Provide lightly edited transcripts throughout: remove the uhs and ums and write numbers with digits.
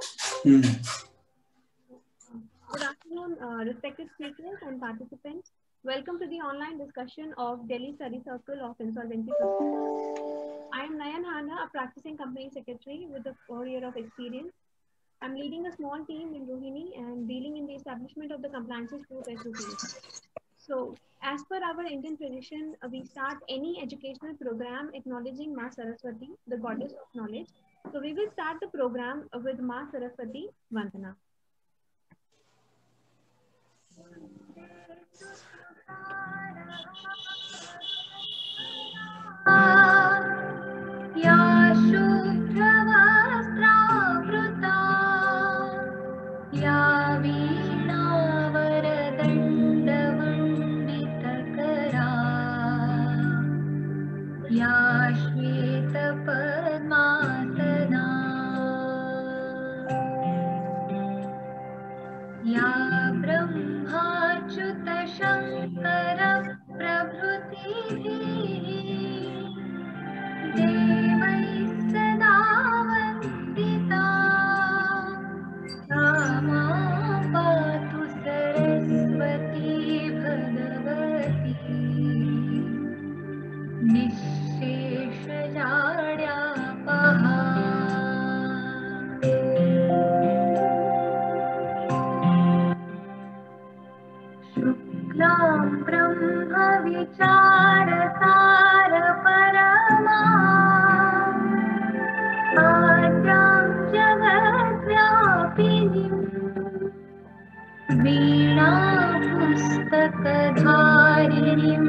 Hmm. Good afternoon, respected speakers and participants. Welcome to the online discussion of Delhi Study Circle of Insolvency Professionals. I am Nayan Hana, a practicing company secretary with a 4 year of experience. I'm leading a small team in Rohini and dealing in the establishment of the compliances group SOPs. So, as per our Indian tradition, we start any educational program acknowledging Ma Saraswati, the goddess of knowledge. So, we will start the program with Ma Saraswati Vandana. या शुभ्रवस्त्रावृता या वीणावरदण्डवण्डितकरा या श्वेतपद्मासना या ब्रह्माच्युतशङ्करप्रभृतिभिः देवैः सदा वन्दिता सा मां पातु सरस्वती भगवती निःशेषजाड्यापहा शुक्लां ब्रह्मविचारसारपरमा आद्यां जगद्व्यापिनीं वीणापुस्तकधारिणीम्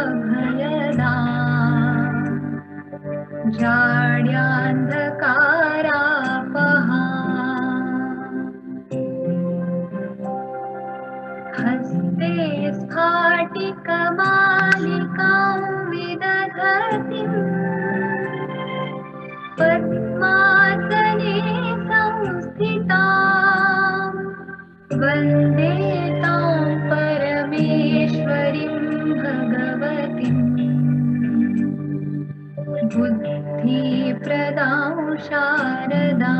अभयदाम् जाड्यान्धकारापहा हस्ते स्फाटिकमालिकां विदधतीं पद्मासने संस्थितां वन्दे तां परमेश्वरीं भगवतीं बुद्धिप्रदां शारदा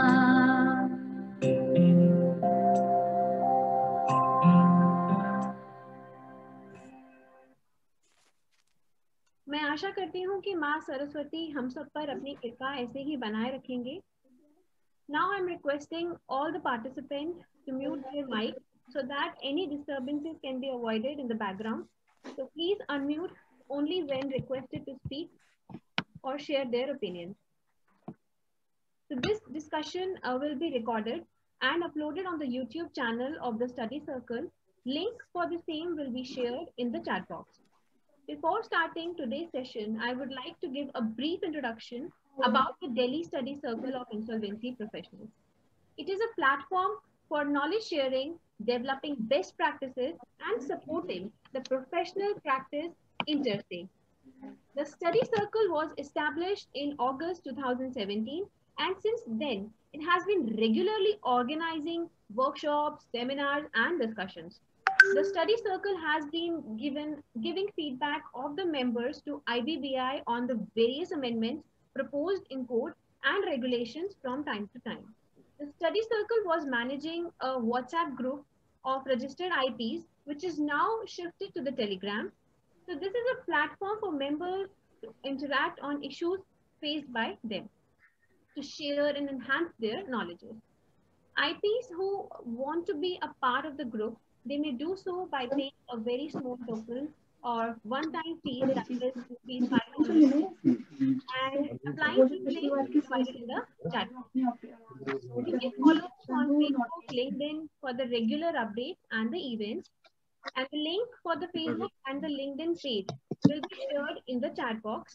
मैं आशा करती हूँ कि माँ सरस्वती हम सब पर अपनी कृपा ऐसे ही बनाए रखेंगे. Now I'm requesting all the participants to mute their mic so that any disturbances can be avoided in the background. So please unmute only when requested to speak or share their opinions. So this discussion will be recorded and uploaded on the YouTube channel of the study circle. Link for the same will be shared in the chat box. Before starting today's session, I would like to give a brief introduction about the Delhi Study Circle of Insolvency Professionals. It is a platform for knowledge sharing, developing best practices, and supporting the professional practice interstate. The study circle was established in August 2017, and since then, it has been regularly organizing workshops, seminars, and discussions. The study circle has been giving feedback of the members to IBBI on the various amendments proposed in code and regulations from time to time. The study circle was managing a WhatsApp group of registered IPs, which is now shifted to the Telegram. So this is a platform for members to interact on issues faced by them, to share and enhance their knowledges. IPs who want to be a part of the group, they may do so by paying a very small token or one-time fee, that is rupees 500, and applying to the link provided in the chat box. You can follow us on Facebook, LinkedIn for the regular updates and the events, and the link for the Facebook and the LinkedIn page will be shared in the chat box.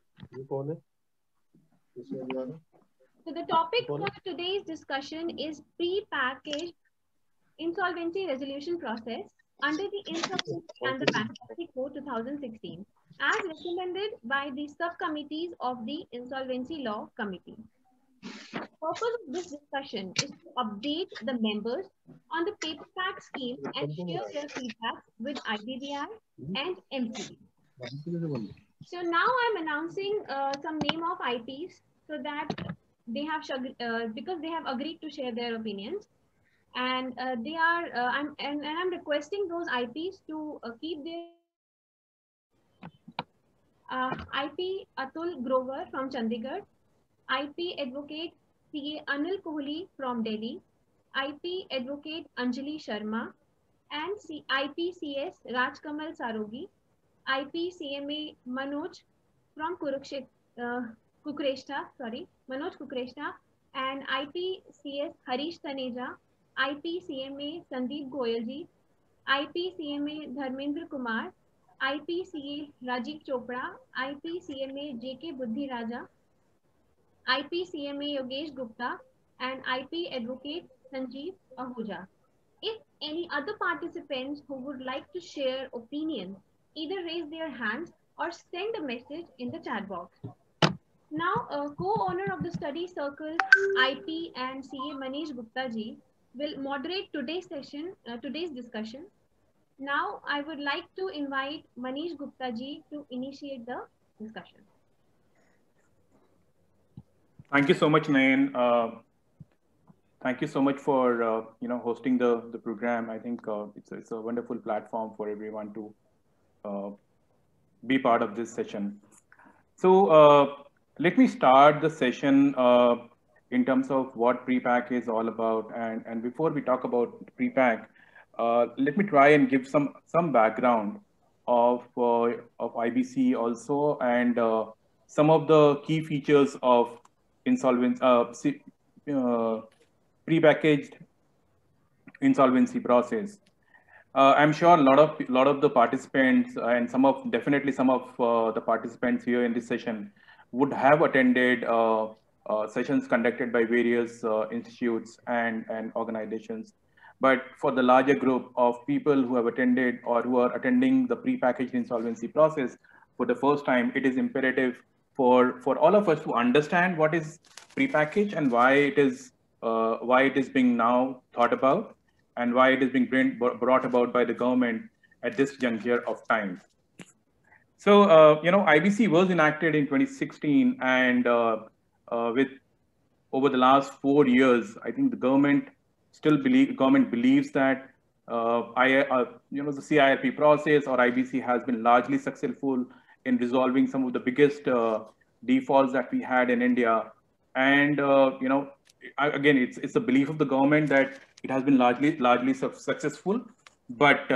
So the topic for today's discussion is pre-packaged insolvency resolution process under the Insolvency and the Bankruptcy Code 2016, as recommended by the subcommittees of the Insolvency Law Committee. The purpose of this discussion is to update the members on the paper pack scheme and share their feedback with IBBI and MCB. So now I'm announcing some name of IPs so that they have because they have agreed to share their opinions, and they are and I'm requesting those IPs to keep their IP Atul Grover from Chandigarh, IP Advocate CA Anil Kohli from Delhi, IP Advocate Anjali Sharma, and IPCS Rajkamal Sarogi, IPCMA Manoj from Kukreshta, Manoj Kukreshta, and IPCS Harish Taneja, IPCMA Sandeep Goyalji, IPCMA Dharmendra Kumar, IPCA Rajiv Chopra, IPCMA JK Buddhi Raja, IPCMA Yogesh Gupta, and IP Advocate Sanjeev Ahuja. If any other participants who would like to share opinions, either raise their hands or send a message in the chat box. Now, co-owner of the study circle, IP and CA Manish Gupta ji will moderate today's session, today's discussion. Now, I would like to invite Manish Gupta ji to initiate the discussion. Thank you so much, Nayan. Thank you so much for hosting the program. I think it's a wonderful platform for everyone to be part of this session. So let me start the session in terms of what pre-pack is all about. And before we talk about pre-pack, let me try and give some background of IBC also, and some of the key features of insolvency, pre-packaged insolvency process. I'm sure a lot of the participants and definitely some of the participants here in this session would have attended sessions conducted by various institutes and organizations. But for the larger group of people who have attended or who are attending the pre-packaged insolvency process for the first time, it is imperative for all of us to understand what is pre-packaged and why it is being now thought about, and why it is being brought about by the government at this juncture of time. So, IBC was enacted in 2016, and with over the last 4 years, I think the government believes that the CIRP process or IBC has been largely successful in resolving some of the biggest defaults that we had in India. And again, it's a belief of the government that it has been largely successful, but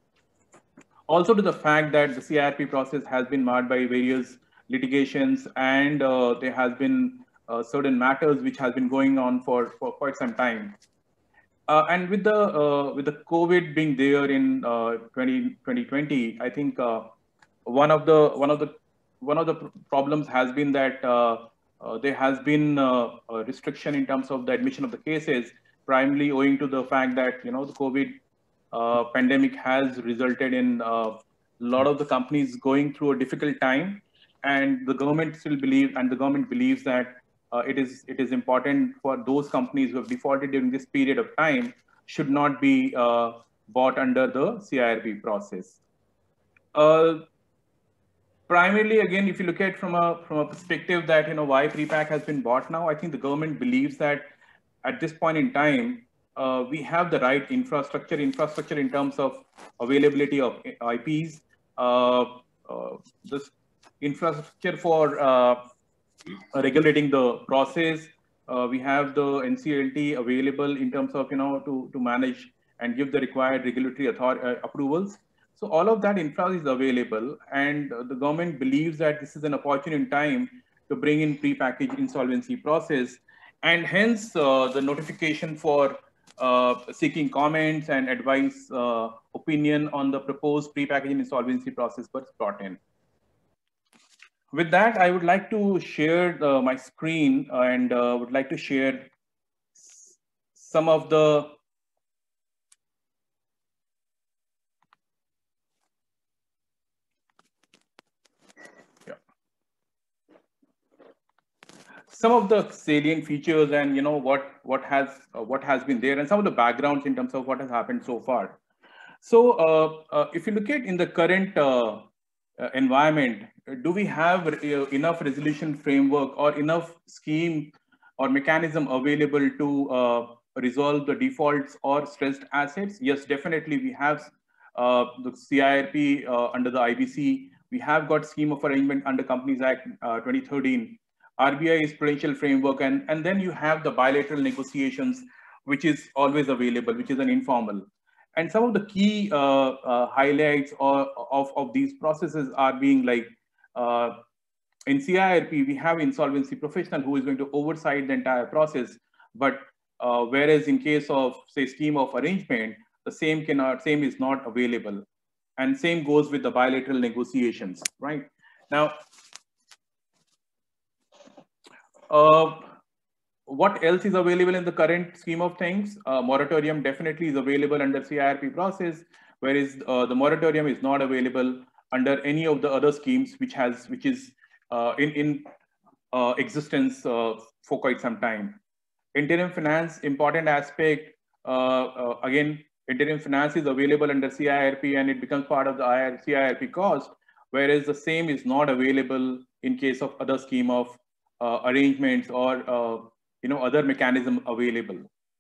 also to the fact that the CIRP process has been marred by various litigations, and there has been certain matters which has been going on for quite some time. And with the COVID being there in 2020, I think one of the problems has been that there has been a restriction in terms of the admission of the cases, primarily owing to the fact that the COVID pandemic has resulted in a lot of the companies going through a difficult time, and the government believes that it is important for those companies who have defaulted during this period of time should not be bought under the CIRP process. Primarily, again, if you look at from a perspective that why pre-pack has been bought now, I think the government believes that at this point in time we have the right infrastructure in terms of availability of IPs, this infrastructure for regulating the process. We have the NCLT available in terms of to manage and give the required regulatory approvals. So all of that infra is available, and the government believes that this is an opportune time to bring in pre-packaged insolvency process, and hence the notification for seeking comments and advice, opinion on the proposed pre-packaged insolvency process was brought in. With that, I would like to share my screen, and would like to share some of the salient features, and what has been there, and some of the backgrounds in terms of what has happened so far. So if you look at in the current environment, do we have enough resolution framework or enough scheme or mechanism available to resolve the defaults or stressed assets? Yes, definitely we have the CIRP under the IBC. We have got scheme of arrangement under Companies Act 2013. RBI is prudential framework, and then you have the bilateral negotiations, which is always available, which is an informal. And some of the key highlights of these processes are being like, in CIRP, we have insolvency professional who is going to oversight the entire process. But whereas in case of, say, scheme of arrangement, the same is not available. And same goes with the bilateral negotiations, right? Now, what else is available in the current scheme of things? Moratorium definitely is available under CIRP process, whereas the moratorium is not available under any of the other schemes which is in existence for quite some time. Interim finance, important aspect. Again, interim finance is available under CIRP and it becomes part of the CIRP cost, whereas the same is not available in case of other scheme of arrangements or other mechanism available.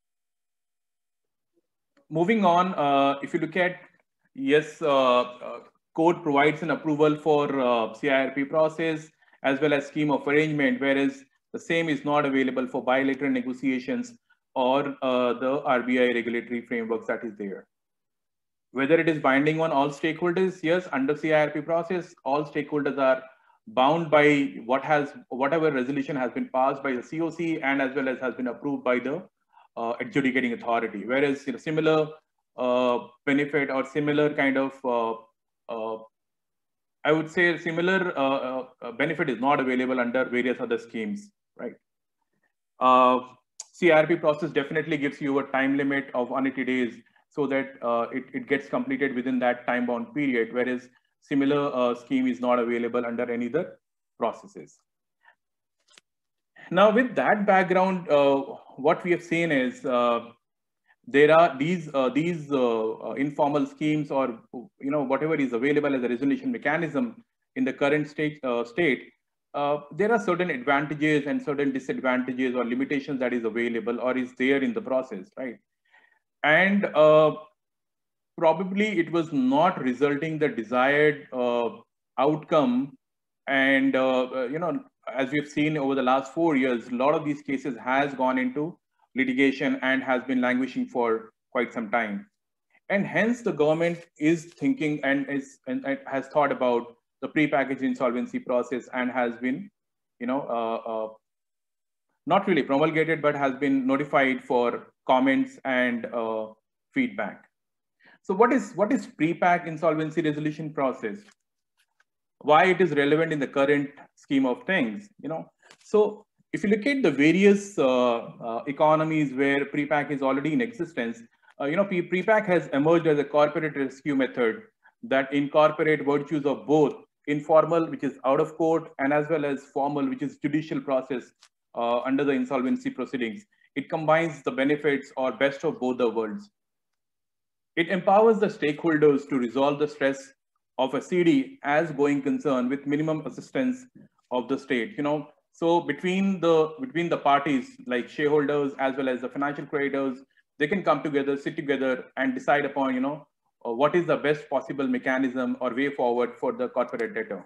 Moving on, if you look at, yes, code provides an approval for CIRP process as well as scheme of arrangement, whereas the same is not available for bilateral negotiations or the RBI regulatory frameworks that is there. Whether it is binding on all stakeholders, yes, under CIRP process, all stakeholders are bound by whatever resolution has been passed by the COC and as well as has been approved by the adjudicating authority. Whereas similar benefit or similar kind of I would say similar benefit is not available under various other schemes, right? CIRP process definitely gives you a time limit of 180 days so that it gets completed within that time bound period, whereas similar scheme is not available under any other processes. Now, with that background, what we have seen is there are these informal schemes or whatever is available as a resolution mechanism in the current state. There are certain advantages and certain disadvantages or limitations that is available or is there in the process, right? And probably it was not resulting the desired outcome. And as we've seen over the last 4 years, a lot of these cases has gone into litigation and has been languishing for quite some time. And hence the government is thinking and has thought about the pre-packaged insolvency process and has been, not really promulgated, but has been notified for comments and feedback. So what is pre-pack insolvency resolution process? Why it is relevant in the current scheme of things? So if you look at the various economies where pre-pack is already in existence, pre-pack has emerged as a corporate rescue method that incorporate virtues of both informal, which is out of court, and as well as formal, which is judicial process under the insolvency proceedings. It combines the benefits or best of both the worlds. It empowers the stakeholders to resolve the stress of a CD as going concern with minimum assistance of the state. So between the parties like shareholders as well as the financial creditors, they can come together, sit together, and decide upon what is the best possible mechanism or way forward for the corporate debtor.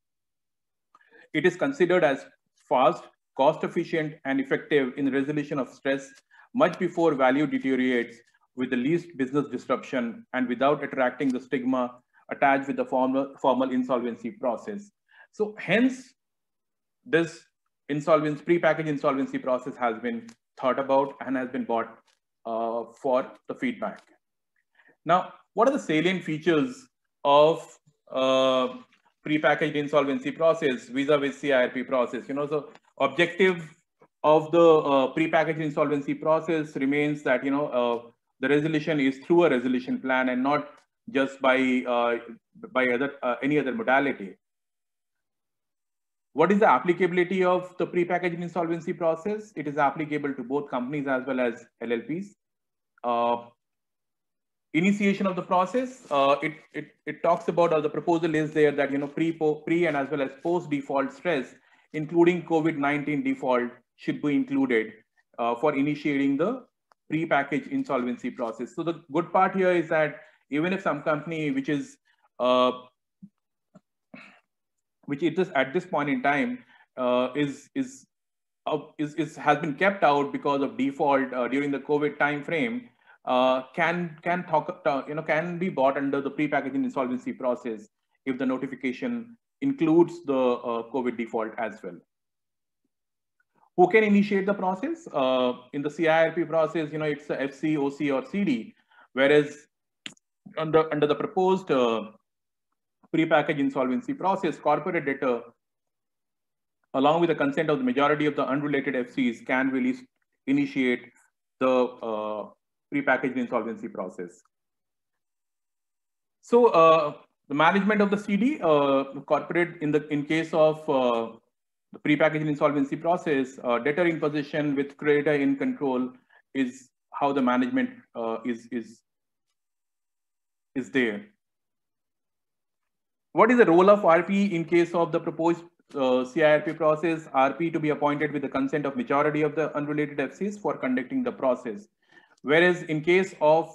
It is considered as fast, cost efficient, and effective in resolution of stress much before value deteriorates, with the least business disruption and without attracting the stigma attached with the formal insolvency process. So hence, this pre-packaged insolvency process has been thought about and has been bought for the feedback. Now, what are the salient features of pre-packaged insolvency process vis-a-vis CIRP process? So objective of the pre-packaged insolvency process remains that the resolution is through a resolution plan and not just by any other modality. What is the applicability of the pre-packaged insolvency process? It is applicable to both companies as well as LLPs. Initiation of the process, it talks about, or the proposal is there that pre and as well as post default stress, including COVID-19 default, should be included for initiating the pre-packaged insolvency process. So the good part here is that even if some company which is at this point in time has been kept out because of default during the COVID time frame, can be bought under the pre-packaging insolvency process if the notification includes the COVID default as well. Who can initiate the process? In the CIRP process, it's the FC, OC, or CD, whereas under the proposed pre-packaged insolvency process, corporate debtor, along with the consent of the majority of the unrelated FCs, can initiate the pre-packaged insolvency process. So the management of the CD, corporate in case of the pre-packaged insolvency process, debtor in possession with creditor in control is how the management is there. What is the role of RP in case of the proposed CIRP process? RP to be appointed with the consent of majority of the unrelated FCs for conducting the process. Whereas in case of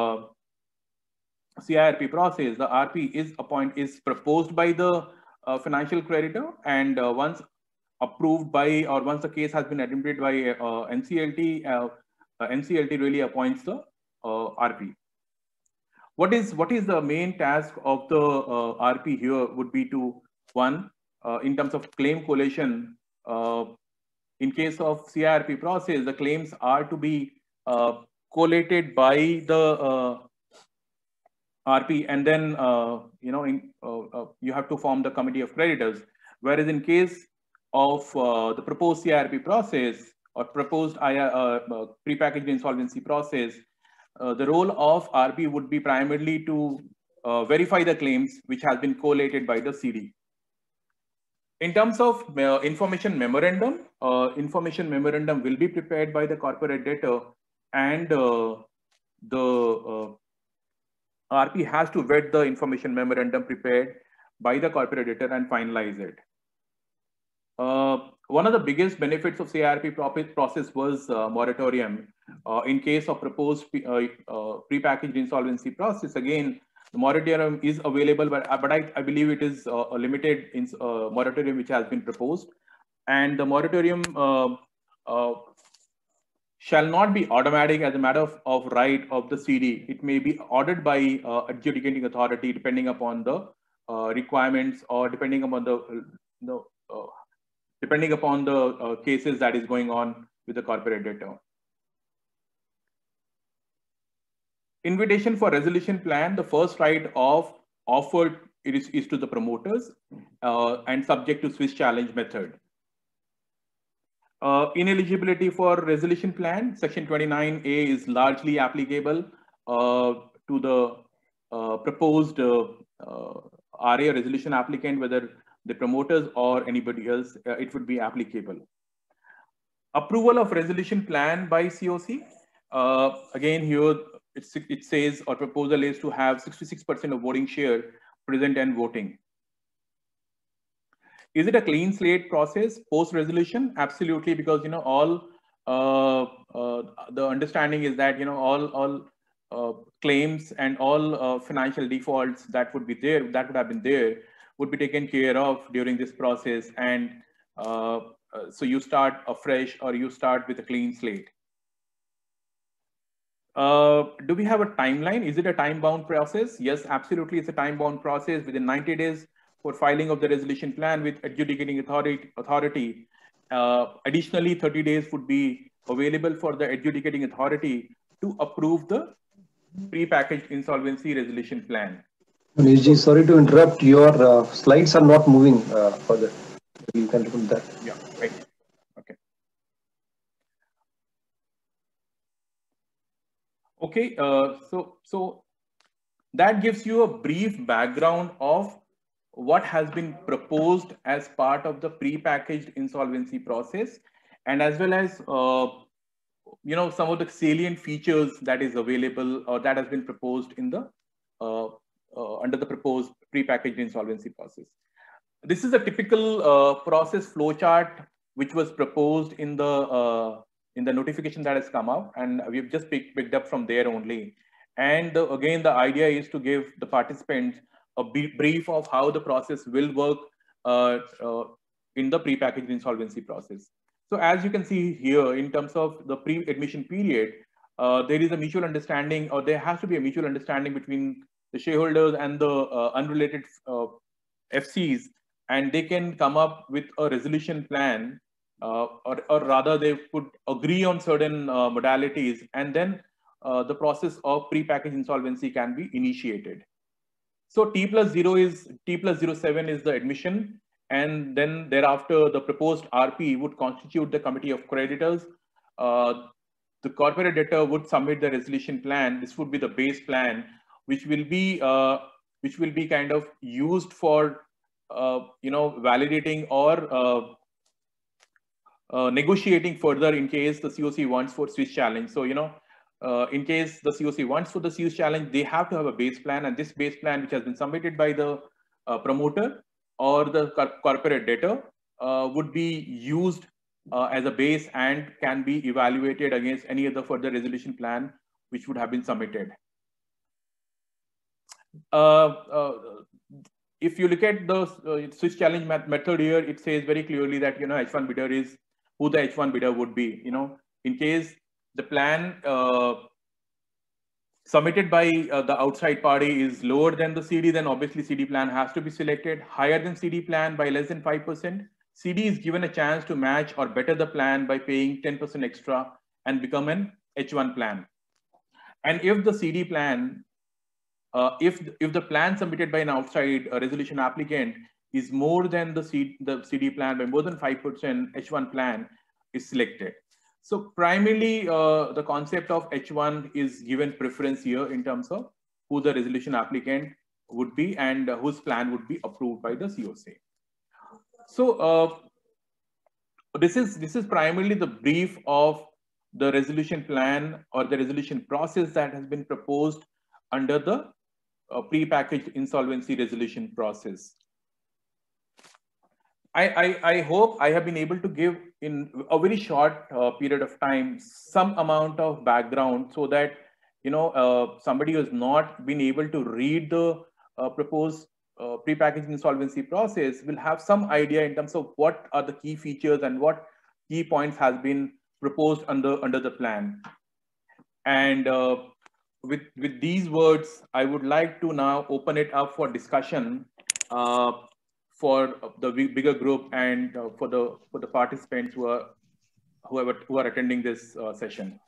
CIRP process, the RP is proposed by the financial creditor, and once approved by, or once the case has been admitted by NCLT, NCLT really appoints the RP. What is the main task of the RP here would be to, one, in terms of claim collation, in case of CIRP process, the claims are to be collated by the RP, and then you have to form the committee of creditors. Whereas in case of the proposed CIRP process or proposed pre-packaged insolvency process, the role of RP would be primarily to verify the claims which has been collated by the CD. In terms of information memorandum will be prepared by the corporate debtor, and the RP has to vet the information memorandum prepared by the corporate debtor and finalize it. One of the biggest benefits of CIRP process was moratorium. In case of proposed pre-packaged insolvency process, again, the moratorium is available, but I believe it is a limited moratorium which has been proposed, and the moratorium shall not be automatic as a matter of right of the CD. It may be ordered by adjudicating authority depending upon the requirements, or depending upon the cases that is going on with the corporate debtor. Invitation for resolution plan, the first right of offered is to the promoters and subject to Swiss challenge method. Ineligibility for resolution plan, section 29A is largely applicable to the proposed RA resolution applicant, whether the promoters or anybody else, it would be applicable. Approval of resolution plan by COC. Again, here it says, or proposal is to have 66% of voting share present and voting. Is it a clean slate process post resolution? Absolutely, because all the understanding is that all claims and all financial defaults that would be there, that would have been there, would be taken care of during this process, and so you start afresh, or you start with a clean slate. Do we have a timeline? Is it a time-bound process? Yes, absolutely, it's a time-bound process. Within 90 days for filing of the resolution plan with adjudicating authority. Additionally, 30 days would be available for the adjudicating authority to approve the pre-packaged insolvency resolution plan. Manish, sorry to interrupt. Your slides are not moving further. You can put that. Yeah, right. Okay. Okay. So that gives you a brief background of what has been proposed as part of the pre-packaged insolvency process, and as well as some of the salient features that is available or that has been proposed in the under the proposed pre-packaged insolvency process. This is a typical process flowchart which was proposed in the notification that has come out, and we've just picked up from there only. And again, the idea is to give the participants a brief of how the process will work in the pre-packaged insolvency process. So as you can see here, in terms of the pre-admission period, there is a mutual understanding, or there has to be a mutual understanding between the shareholders and the unrelated FCs, and they can come up with a resolution plan, or rather they could agree on certain modalities, and then the process of pre-packaged insolvency can be initiated. So T+07 is the admission, and then thereafter the proposed RP would constitute the committee of creditors. The corporate debtor would submit the resolution plan. This would be the base plan, which will be kind of used for validating or negotiating further in case the COC wants for switch challenge. So in case the COC wants for the switch challenge, they have to have a base plan, and this base plan, which has been submitted by the promoter or the corporate debtor, would be used as a base and can be evaluated against any other further resolution plan which would have been submitted. If you look at the switch challenge method here, it says very clearly that H1 bidder is who the H1 bidder would be. In case the plan submitted by the outside party is lower than the CD, then obviously CD plan has to be selected. Higher than CD plan by less than 5%, CD is given a chance to match or better the plan by paying 10% extra and become an H1 plan. And if the CD plan, if the plan submitted by an outside resolution applicant is more than the CD plan by more than 5%, H1 plan is selected. So primarily, the concept of H1 is given preference here in terms of who the resolution applicant would be and whose plan would be approved by the COC. So this is primarily the brief of the resolution plan or the resolution process that has been proposed under the pre-packaged insolvency resolution process. I hope I have been able to give in a very short period of time some amount of background, so that somebody who has not been able to read the proposed pre-packaged insolvency process will have some idea in terms of what are the key features and what key points has been proposed under the plan. And with these words, I would like to now open it up for discussion for the bigger group and for the participants who are attending this session.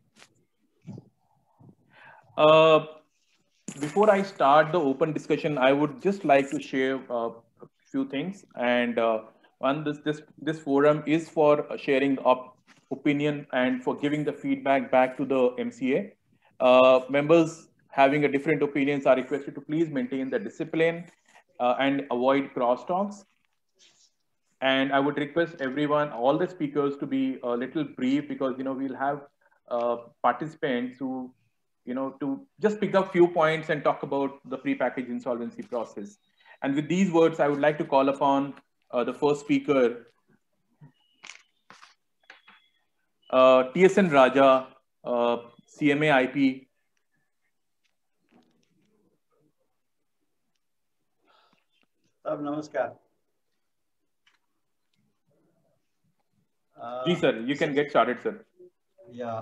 Before I start the open discussion, I would just like to share a few things. And one, this forum is for sharing opinion and for giving the feedback back to the MCA. Members having a different opinions are requested to please maintain the discipline and avoid crosstalks. And I would request everyone, all the speakers, to be a little brief, because we'll have participants who to just pick up few points and talk about the pre-packaged insolvency process. And with these words, I would like to call upon the first speaker, TSN Raja, CMA IP. Namaskar. Ji, sir, you can get started, sir. Yeah,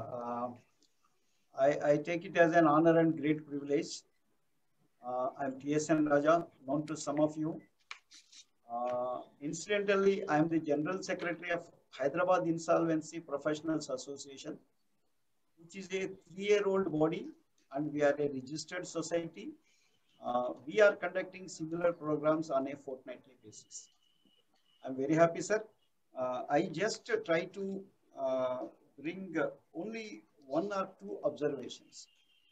I take it as an honor and great privilege. I'm TSN Raja, known to some of you. Incidentally, I'm the General Secretary of Hyderabad Insolvency Professionals Association, which is a 3-year-old body, and we are a registered society. We are conducting similar programs on a fortnightly basis. I'm very happy, sir. I just try to bring only 1 or 2 observations.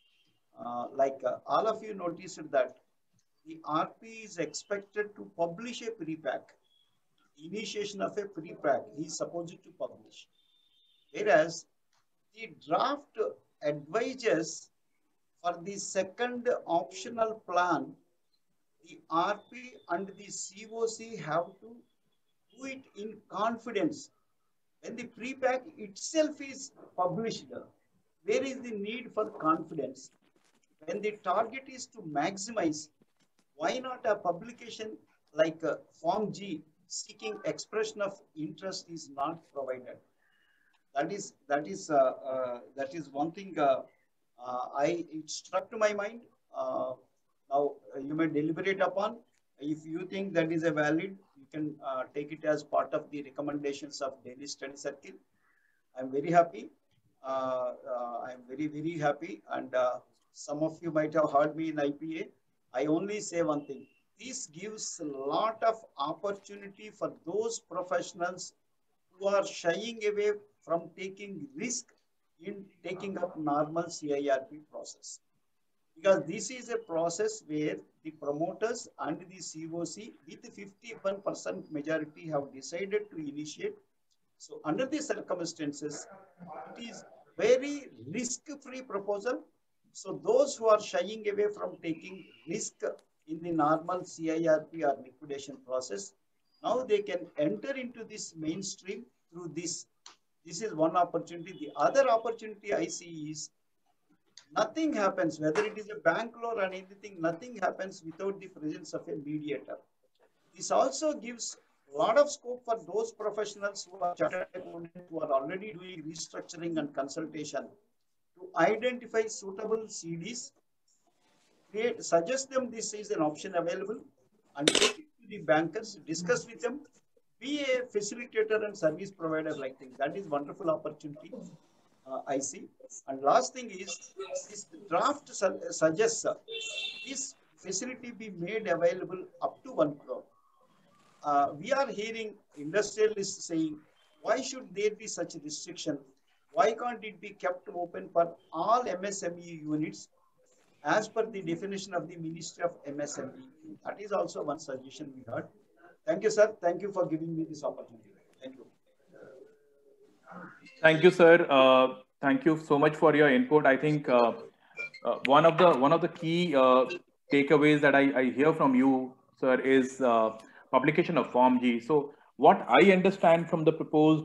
All of you noticed that the RP is expected to publish a pre-pack. Initiation of a pre-pack, he is supposed to publish. Whereas the draft advises for the second optional plan, the RP and the COC have to do it in confidence When the pre-pack itself is published, where is the need for confidence? When the target is to maximize, why not a publication like Form G seeking expression of interest is not provided? That is one thing it struck to my mind. Now you may deliberate upon. If you think that is a valid, you can take it as part of the recommendations of Delhi Study Circle. I'm very happy. I'm very happy, and some of you might have heard me in IPA. I only say one thing. This gives a lot of opportunity for those professionals who are shying away from taking risk in taking up normal CIRP process. Because this is a process where the promoters and the COC with 51% majority have decided to initiate. So under these circumstances, it is very risk-free proposal. So those who are shying away from taking risk in the normal CIRP or liquidation process, now they can enter into this mainstream through this. This is one opportunity. The other opportunity I see is nothing happens, whether it is a bank loan or anything, nothing happens without the presence of a mediator. This also gives a lot of scope for those professionals who are chartered accountants who are already doing restructuring and consultation to identify suitable CDs, suggest them this is an option available, and take it to the bankers, discuss with them, be a facilitator and service provider like thing. That is wonderful opportunity I see. And last thing is, this draft suggests this facility be made available up to 1 crore. We are hearing industrialists saying, why should there be such a restriction? Why can't it be kept open for all MSME units as per the definition of the Ministry of MSME? That is also one suggestion we heard. Thank you, sir. Thank you for giving me this opportunity. Thank you. Thank you, sir. Thank you so much for your input. I think one of the key takeaways that I hear from you, sir, is publication of Form G. So what I understand from the proposed,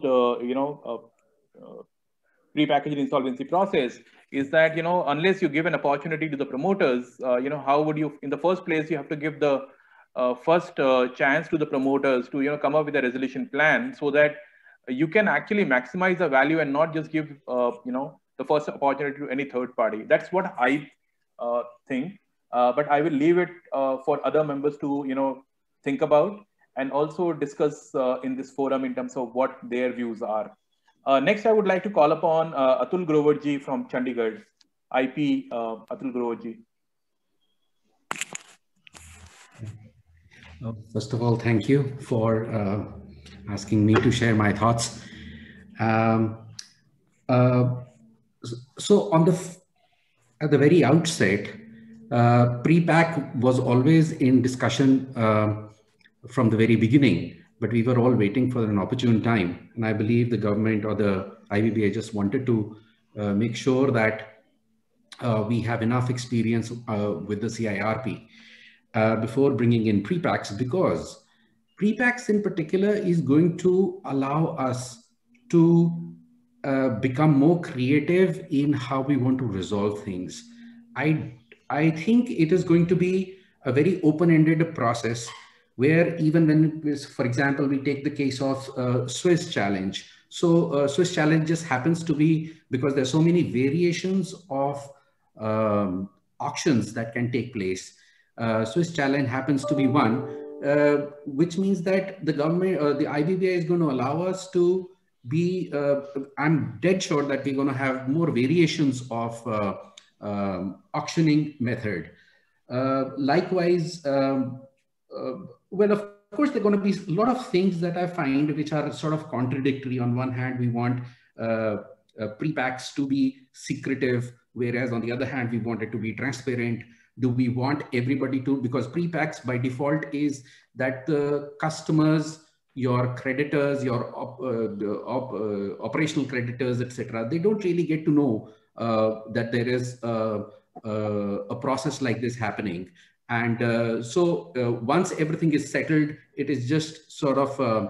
prepackaged insolvency process is that, unless you give an opportunity to the promoters, how would you, in the first place, you have to give the first chance to the promoters to, come up with a resolution plan so that you can actually maximize the value and not just give, the first opportunity to any third party. That's what I think. But I will leave it for other members to, think about and also discuss in this forum in terms of what their views are. Next, I would like to call upon Atul Groverji from Chandigarh, IP Atul Groverji. First of all, thank you for asking me to share my thoughts. So at the very outset, pre-pack was always in discussion from the very beginning, but we were all waiting for an opportune time. And I believe the government or the IBBA just wanted to make sure that we have enough experience with the CIRP before bringing in pre-packs, because pre-packs in particular is going to allow us to become more creative in how we want to resolve things. I think it is going to be a very open-ended process where even when, for example, we take the case of Swiss challenge. So Swiss challenge just happens to be, because there's so many variations of auctions that can take place. Swiss challenge happens to be one, which means that the government or the IBBA is going to allow us to be, I'm dead sure that we're going to have more variations of auctioning method. Likewise, well, of course, there are going to be a lot of things that I find which are sort of contradictory. On one hand, we want pre-packs to be secretive, whereas on the other hand, we want it to be transparent. Do we want everybody to, because pre-packs by default is that the customers, your creditors, your operational creditors, etc., they don't really get to know that there is a process like this happening. And so once everything is settled, it is just sort of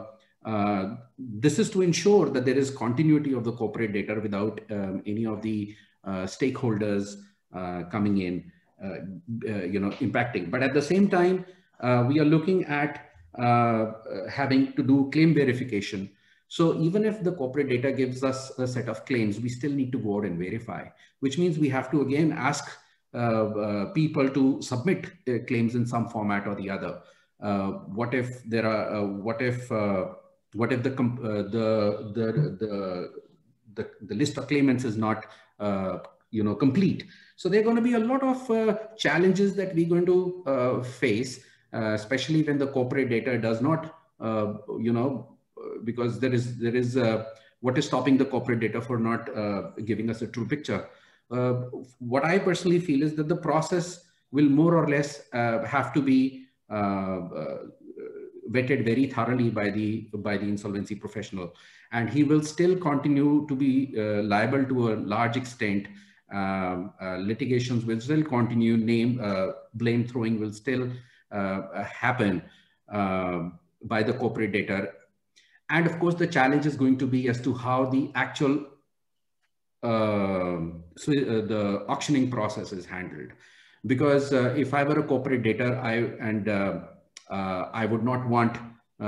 This is to ensure that there is continuity of the corporate data without any of the stakeholders coming in, impacting. But at the same time, we are looking at having to do claim verification. So even if the corporate data gives us a set of claims, we still need to go out and verify, which means we have to again ask people to submit claims in some format or the other. What if there are? What if the list of claimants is not complete? So there are going to be a lot of challenges that we're going to face, especially when the corporate data does not, because there is what is stopping the corporate data for not giving us a true picture. What I personally feel is that the process will more or less have to be vetted very thoroughly by the insolvency professional, and he will still continue to be liable to a large extent. Litigations will still continue. Blame throwing will still happen by the corporate data, and of course the challenge is going to be as to how the actual the auctioning process is handled. Because if I were a corporate data, I would not want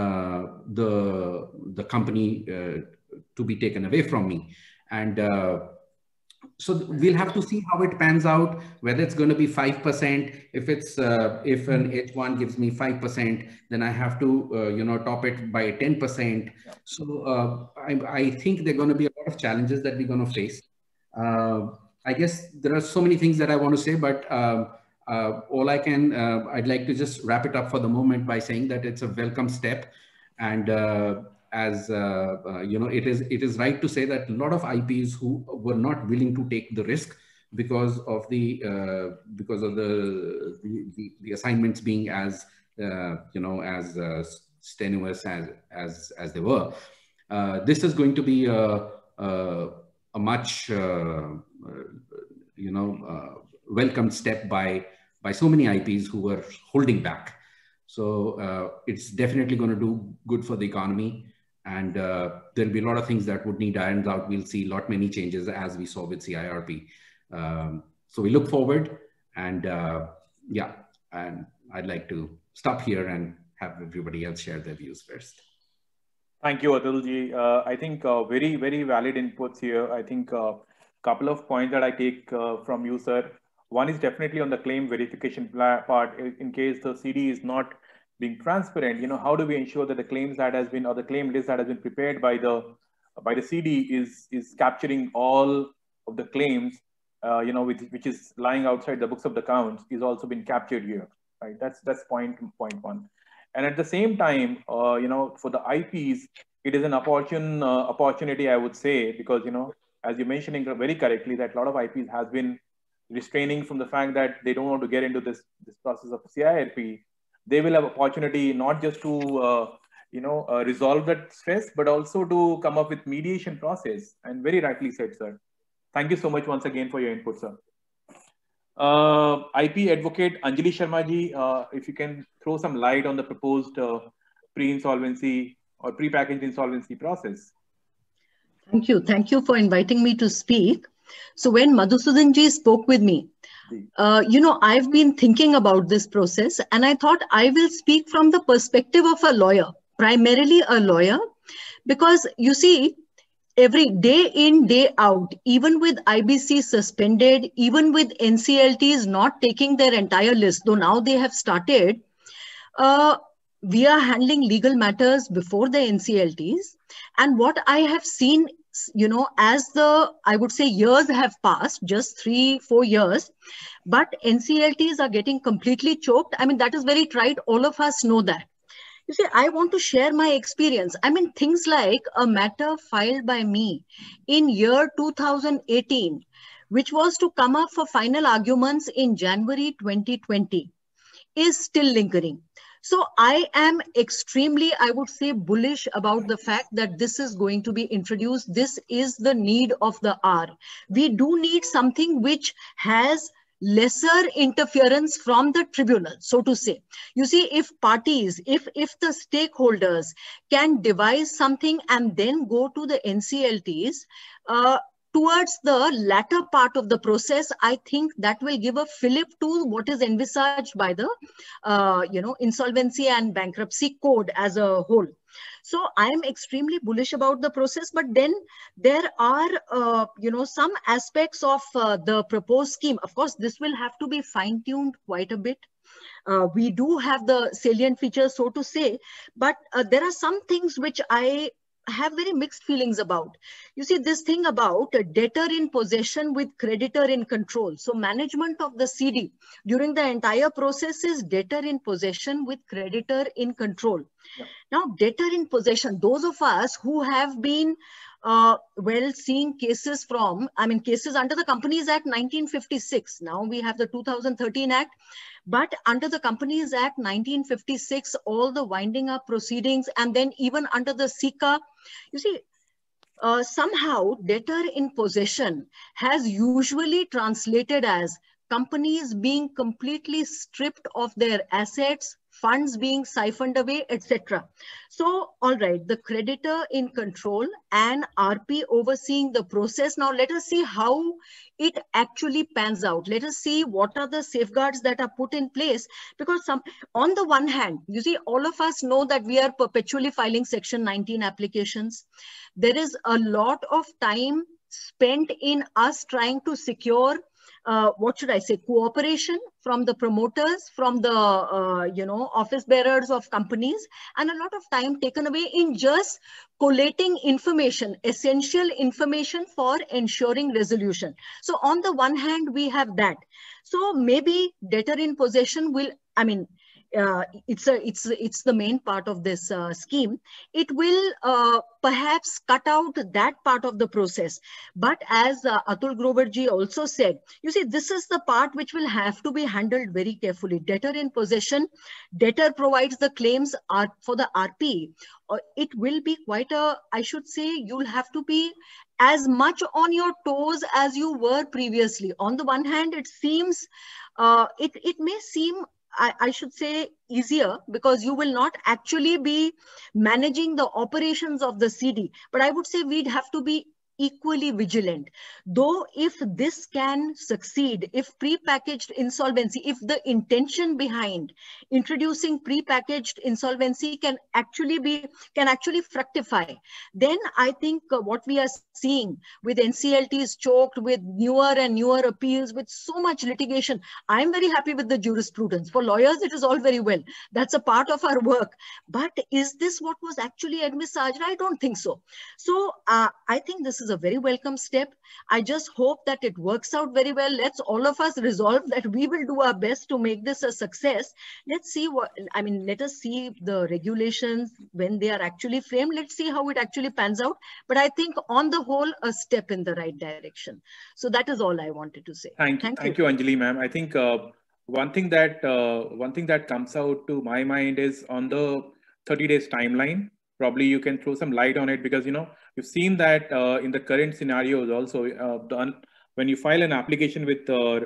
the company to be taken away from me, and so we'll have to see how it pans out. Whether it's going to be 5%, if an H1 gives me 5%, then I have to top it by 10%. So I think there are going to be a lot of challenges that we're going to face. I guess there are so many things that I want to say, but all I can, I'd like to just wrap it up for the moment by saying that it's a welcome step, and it is right to say that a lot of IPs who were not willing to take the risk because of the assignments being as strenuous as they were. This is going to be a much welcome step by so many IPs who were holding back. So it's definitely going to do good for the economy, and there'll be a lot of things that would need irons out. We'll see many changes as we saw with CIRP. So we look forward, and and I'd like to stop here and have everybody else share their views first. Thank you, Atulji. I think very, very valid inputs here. I think a couple of points that I take from you, sir. One is definitely on the claim verification part. In case the CD is not being transparent, how do we ensure that the claims that has been, or the claim list that has been prepared by the CD is capturing all of the claims, which is lying outside the books of the accounts, is also been captured here, right? That's point one. And at the same time, for the IPs, it is an opportunity, I would say, because, as you're mentioning very correctly, that a lot of IPs has been restraining from the fact that they don't want to get into this process of CIRP. They will have opportunity not just to, resolve that stress, but also to come up with mediation process. And very rightly said, sir. Thank you so much once again for your input, sir. IP advocate Anjali Sharma ji, if you can throw some light on the proposed pre-insolvency or pre-packaged insolvency process. Thank you. Thank you for inviting me to speak. So when Madhusudan ji spoke with me, I've been thinking about this process, and I thought I will speak from the perspective of a lawyer, primarily a lawyer, because you see, every day in, day out, even with IBC suspended, even with NCLTs not taking their entire list, though now they have started, we are handling legal matters before the NCLTs. And what I have seen, as I would say years have passed, just 3-4 years, but NCLTs are getting completely choked. I mean, that is very trite. All of us know that. You see, I want to share my experience. I mean, things like a matter filed by me in year 2018, which was to come up for final arguments in January 2020, is still lingering. So I am extremely, I would say, bullish about the fact that this is going to be introduced. This is the need of the hour. We do need something which has lesser interference from the tribunal, so to say. You see, if parties, if the stakeholders can devise something and then go to the NCLTs, towards the latter part of the process, I think that will give a fillip to what is envisaged by the, insolvency and bankruptcy code as a whole. So I am extremely bullish about the process, but then there are, some aspects of the proposed scheme. Of course, this will have to be fine-tuned quite a bit. We do have the salient features, so to say, but there are some things which I have very mixed feelings about. You see, this thing about a debtor in possession with creditor in control. So management of the CD during the entire process is debtor in possession with creditor in control. Yeah. Now, debtor in possession, those of us who have been seeing cases cases under the Companies Act 1956. Now we have the 2013 Act, but under the Companies Act 1956, all the winding up proceedings, and then even under the SICA, you see, somehow debtor in possession has usually translated as companies being completely stripped of their assets, funds being siphoned away, etc. So, all right, the creditor in control and RP overseeing the process. Now, let us see how it actually pans out. Let us see what are the safeguards that are put in place. Because on the one hand, you see, all of us know that we are perpetually filing Section 19 applications. There is a lot of time spent in us trying to secure cooperation from the promoters, from the, office bearers of companies, and a lot of time taken away in just collating information, essential information for ensuring resolution. So on the one hand, we have that. So maybe debtor in possession will, it's the main part of this scheme. It will perhaps cut out that part of the process. But as Atul Groverji also said, you see, this is the part which will have to be handled very carefully. Debtor in possession, debtor provides the claims for the RP. It will be quite I should say, you'll have to be as much on your toes as you were previously. On the one hand, it seems, it may seem, I should say, easier because you will not actually be managing the operations of the CD. But I would say we'd have to be equally vigilant. Though if this can succeed, if prepackaged insolvency, if the intention behind introducing prepackaged insolvency can actually fructify, then I think what we are seeing with NCLTs choked, with newer and newer appeals, with so much litigation, I'm very happy with the jurisprudence. For lawyers, it is all very well. That's a part of our work. But is this what was actually envisaged? I don't think so. So I think this is a very welcome step. I just hope that it works out very well. Let's all of us resolve that we will do our best to make this a success. Let's see let us see the regulations when they are actually framed. Let's see how it actually pans out. But I think on the whole, a step in the right direction. So that is all I wanted to say. Thank you, Anjali ma'am. I think one thing that comes out to my mind is on the 30 days timeline. Probably you can throw some light on it because, you've seen that in the current scenarios also, when you file an application with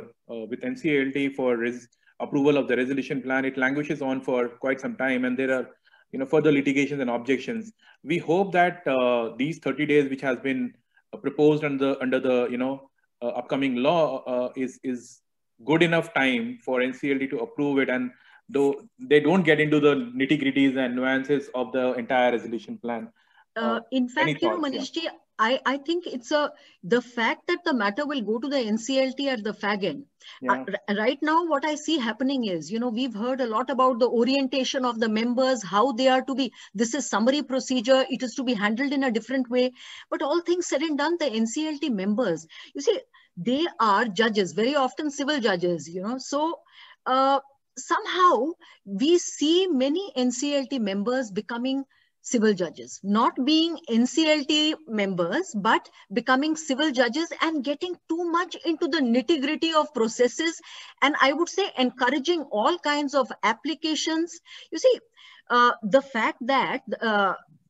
NCLT for approval of the resolution plan, it languishes on for quite some time, and there are further litigations and objections. We hope that these 30 days, which has been proposed under the upcoming law, is good enough time for NCLT to approve it, and though they don't get into the nitty-gritties and nuances of the entire resolution plan. In fact, Manishji, I think it's the fact that the matter will go to the NCLT at the fag end. Yeah. Right now, what I see happening is, we've heard a lot about the orientation of the members, how they are to be, this is summary procedure, it is to be handled in a different way. But all things said and done, the NCLT members, you see, they are judges, very often civil judges, so somehow we see many NCLT members becoming civil judges, not being NCLT members, but becoming civil judges and getting too much into the nitty-gritty of processes. And I would say encouraging all kinds of applications. You see, the fact that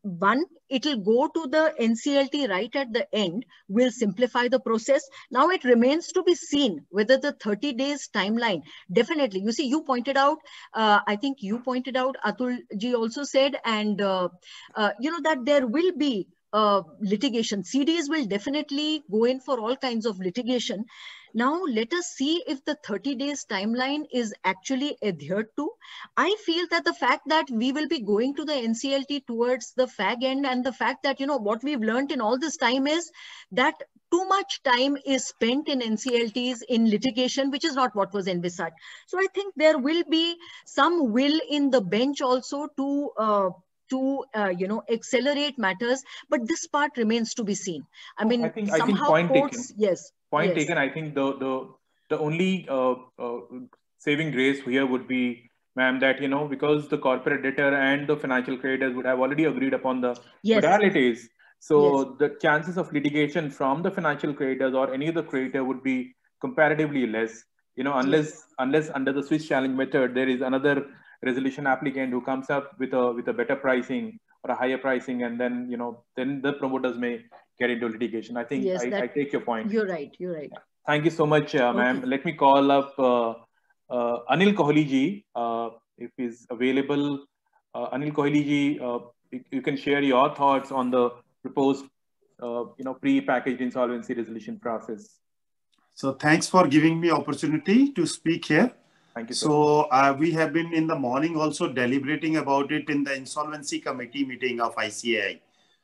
one, it'll go to the NCLT right at the end, will simplify the process. Now it remains to be seen whether the 30 days timeline, definitely, you see, you pointed out, I think you pointed out, Atul ji also said, and that there will be litigation. CDs will definitely go in for all kinds of litigation. Now, let us see if the 30 days timeline is actually adhered to. I feel that the fact that we will be going to the NCLT towards the fag end, and the fact that, what we've learned in all this time is that too much time is spent in NCLTs in litigation, which is not what was envisaged. So I think there will be some will in the bench also to accelerate matters, but this part remains to be seen. I mean, I think somehow point courts, taken. yes. Point yes. taken. I think the only saving grace here would be, ma'am, that because the corporate debtor and the financial creditors would have already agreed upon the Yes. modalities, so Yes. the chances of litigation from the financial creditors or any other creditor would be comparatively less. Unless under the Swiss challenge method there is another resolution applicant who comes up with a better pricing or a higher pricing, and then then the promoters may get into litigation. I think Yes, I take your point. You're right. You're right. Thank you so much, ma'am. Okay. Let me call up Anil Kohli ji, if he's available. Anil Kohli ji, you can share your thoughts on the proposed, pre-packaged insolvency resolution process. So thanks for giving me opportunity to speak here. Thank you, sir. So we have been in the morning also deliberating about it in the insolvency committee meeting of ICAI.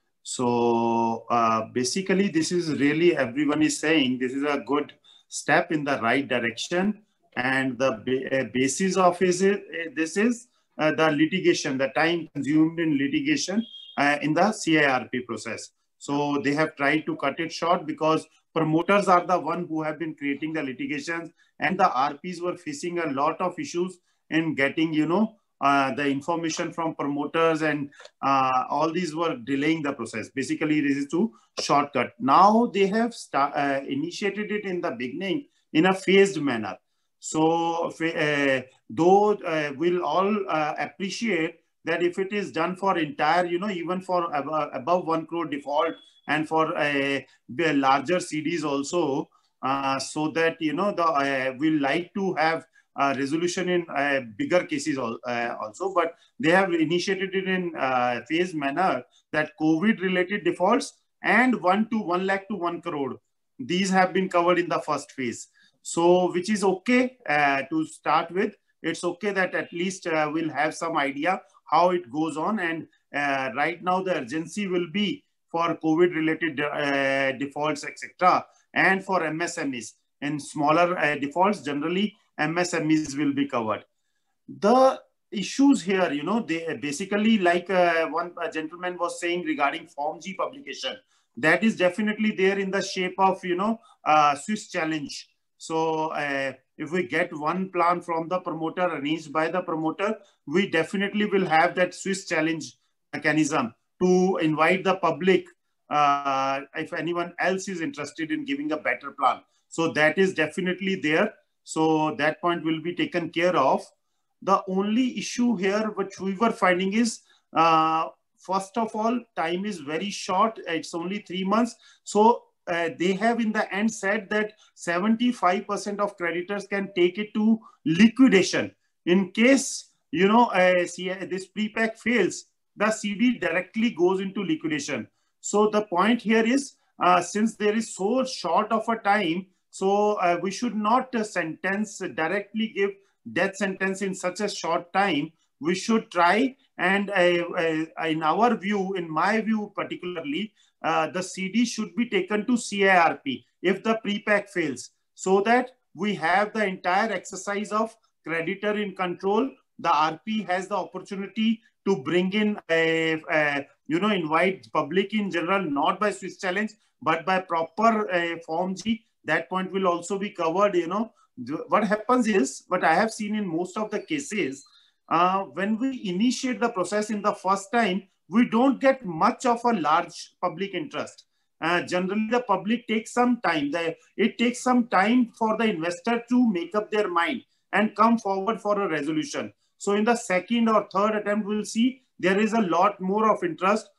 So basically, this is really, everyone is saying this is a good step in the right direction. And the basis of this is the litigation, the time consumed in litigation in the CIRP process. So they have tried to cut it short because promoters are the one who have been creating the litigations, and the RPs were facing a lot of issues in getting, the information from promoters, and all these were delaying the process. Basically, this is to shortcut. Now they have initiated it in the beginning in a phased manner. So though we'll all appreciate that if it is done for entire, even for above 1 crore default and for larger CDs also, so that, we'll like to have resolution in bigger cases also, but they have initiated it in phased manner that COVID related defaults and 1 lakh to 1 crore. These have been covered in the first phase. So, which is okay to start with. It's okay that at least we'll have some idea how it goes on. And right now the urgency will be for COVID related defaults, etc. And for MSMEs. In smaller defaults, generally MSMEs will be covered. The issues here, they basically, like one gentleman was saying regarding Form G publication, that is definitely there in the shape of, Swiss challenge. So if we get one plan from the promoter, arranged by the promoter, we definitely will have that Swiss challenge mechanism to invite the public if anyone else is interested in giving a better plan. So that is definitely there. So that point will be taken care of. The only issue here which we were finding is, first of all, time is very short. It's only 3 months. So they have in the end said that 75% of creditors can take it to liquidation. In case, this pre-pack fails, the CD directly goes into liquidation. So the point here is, since there is so short of a time, so we should not directly give death sentence in such a short time. We should try, and in our view, in my view particularly, the CD should be taken to CIRP if the pre-pack fails, so that we have the entire exercise of creditor in control. The RP has the opportunity to bring in, invite public in general, not by Swiss challenge, but by proper Form G. That point will also be covered. What happens is, what I have seen in most of the cases, when we initiate the process in the first time, we don't get much of a large public interest. Generally, the public takes some time. It takes some time for the investor to make up their mind and come forward for a resolution. So in the second or third attempt, we'll see there is a lot more of interest.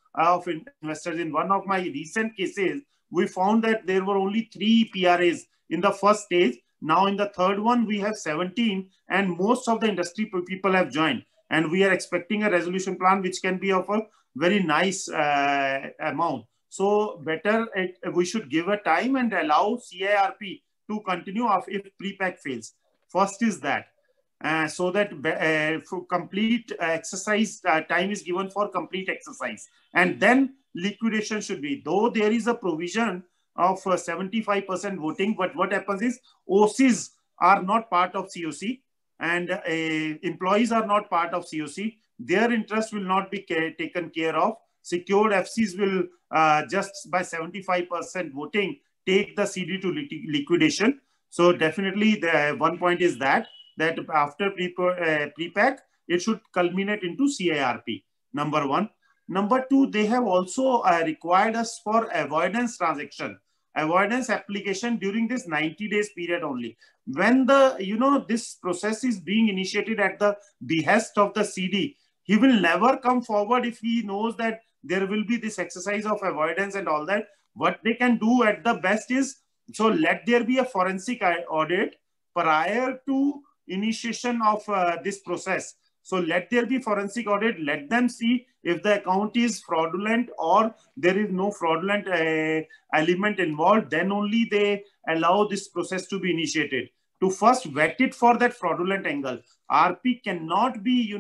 of investors. In one of my recent cases, we found that there were only 3 PRAs in the first stage. Now in the third one, we have 17, and most of the industry people have joined. And we are expecting a resolution plan which can be of a very nice amount. So better we should give a time and allow CIRP to continue if pre-pack fails. First is that. So that for complete exercise, time is given for complete exercise. And then liquidation should be, though there is a provision of 75% voting, but what happens is OCs are not part of COC and employees are not part of COC. Their interest will not be taken care of. Secured FCs will just by 75% voting take the CD to liquidation. So definitely the one point is that after pre-pack, it should culminate into CIRP, number one. Number two, they have also required us for avoidance transaction, avoidance application during this 90 days period only. When this process is being initiated at the behest of the CD, he will never come forward if he knows that there will be this exercise of avoidance and all that. What they can do at the best is, so let there be a forensic audit prior to initiation of this process. So let there be forensic audit, let them see if the account is fraudulent or there is no fraudulent element involved, then only they allow this process to be initiated. To first vet it for that fraudulent angle. RP cannot be,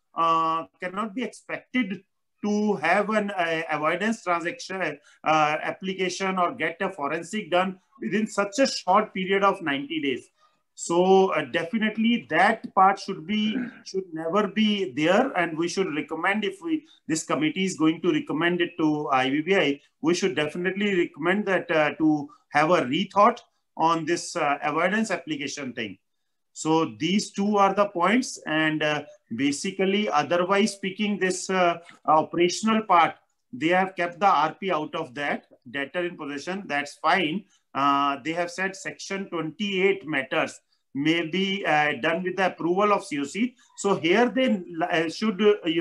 cannot be expected to have an avoidance transaction application or get a forensic done within such a short period of 90 days. So definitely that part should never be there, and we should recommend, if this committee is going to recommend it to IBBI, we should definitely recommend that to have a rethought on this avoidance application thing. So these two are the points, and basically otherwise speaking, this operational part, they have kept the RP out of that, debtor in possession, that's fine. They have said section 28 matters may be done with the approval of COC. So here they should,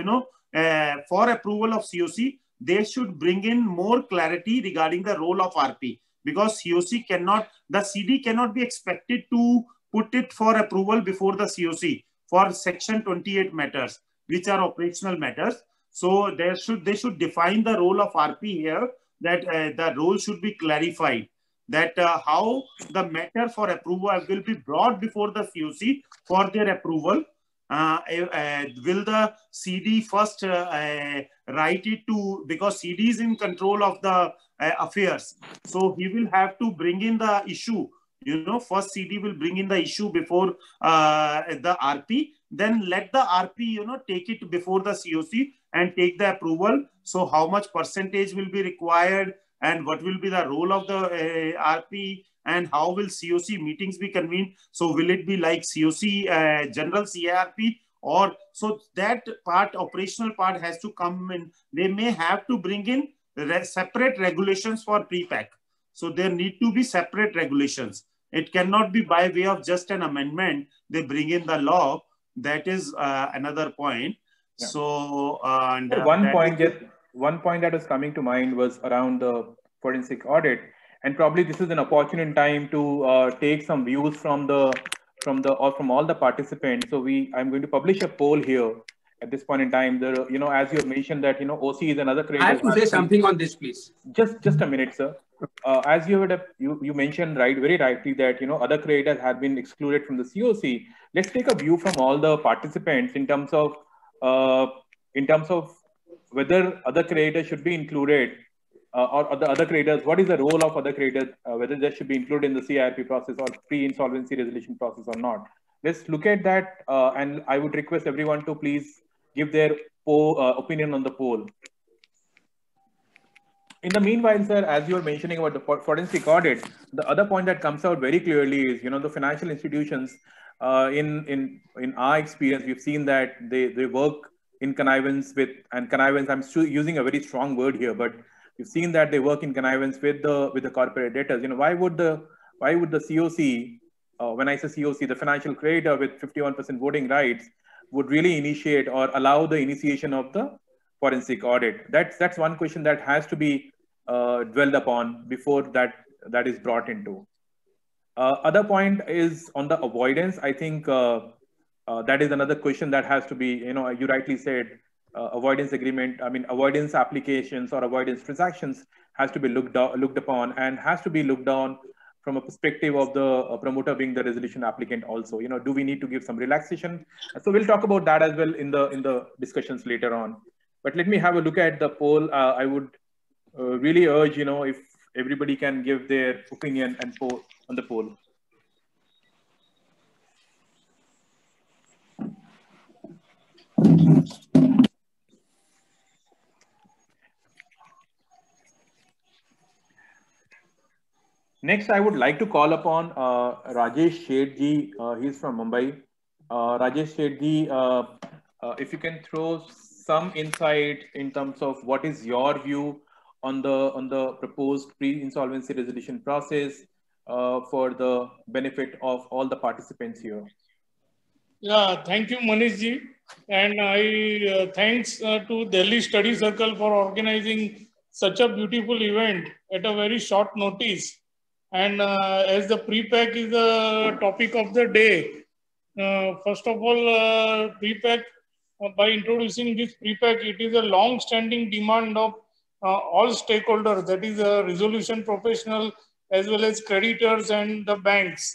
for approval of COC, they should bring in more clarity regarding the role of RP, because COC cannot, the CD cannot be expected to put it for approval before the COC for section 28 matters, which are operational matters. So they should define the role of RP here, that the role should be clarified, that how the matter for approval will be brought before the COC for their approval. Will the CD first write it to, because CD is in control of the affairs. So he will have to bring in the issue. First CD will bring in the issue before the RP, then let the RP, take it before the COC and take the approval. So how much percentage will be required, and what will be the role of the RP, and how will COC meetings be convened? So will it be like COC, general CIRP, or so that part, operational part has to come in. They may have to bring in separate regulations for pre-pack. So there need to be separate regulations. It cannot be by way of just an amendment. They bring in the law. That is another point. Yeah. So one point that was coming to mind was around the forensic audit, and probably this is an opportune time to take some views from all the participants. So I'm going to publish a poll here at this point in time. As you have mentioned that OC is another creator. I have to say something on this, please. Just a minute, sir. As you mentioned very rightly that other creators have been excluded from the COC. Let's take a view from all the participants in terms of whether other creators should be included, or the other creators. What is the role of other creators? Whether they should be included in the CIRP process or pre-insolvency resolution process or not. Let's look at that, and I would request everyone to please give their opinion on the poll. In the meanwhile, sir, as you were mentioning about the forensic audit, the other point that comes out very clearly is, the financial institutions, in our experience, we've seen that they work in connivance with, and connivance, I'm still using a very strong word here, but we've seen that they work in connivance with the corporate debtors. Why would the COC, when I say COC, the financial creditor with 51% voting rights, would really initiate or allow the initiation of the forensic audit? That's one question that has to be dwelled upon before that is brought into. Other point is on the avoidance. I think that is another question that has to be, you rightly said, avoidance agreement. I mean, avoidance applications or avoidance transactions has to be looked upon, and has to be looked on from a perspective of the promoter being the resolution applicant also. Do we need to give some relaxation? So we'll talk about that as well in the discussions later on. But let me have a look at the poll. I would really urge, if everybody can give their opinion and poll on the poll. Next, I would like to call upon Rajesh Shethji. He's from Mumbai. Rajesh Shethji, if you can throw some insight in terms of what is your view on the proposed pre-insolvency resolution process for the benefit of all the participants here. Yeah, thank you, Manishji. And I thanks to Delhi Study Circle for organizing such a beautiful event at a very short notice. And as the pre-pack is the topic of the day, first of all, pre-pack, by introducing this pre-pack, it is a long-standing demand of all stakeholders, that is a resolution professional as well as creditors and the banks.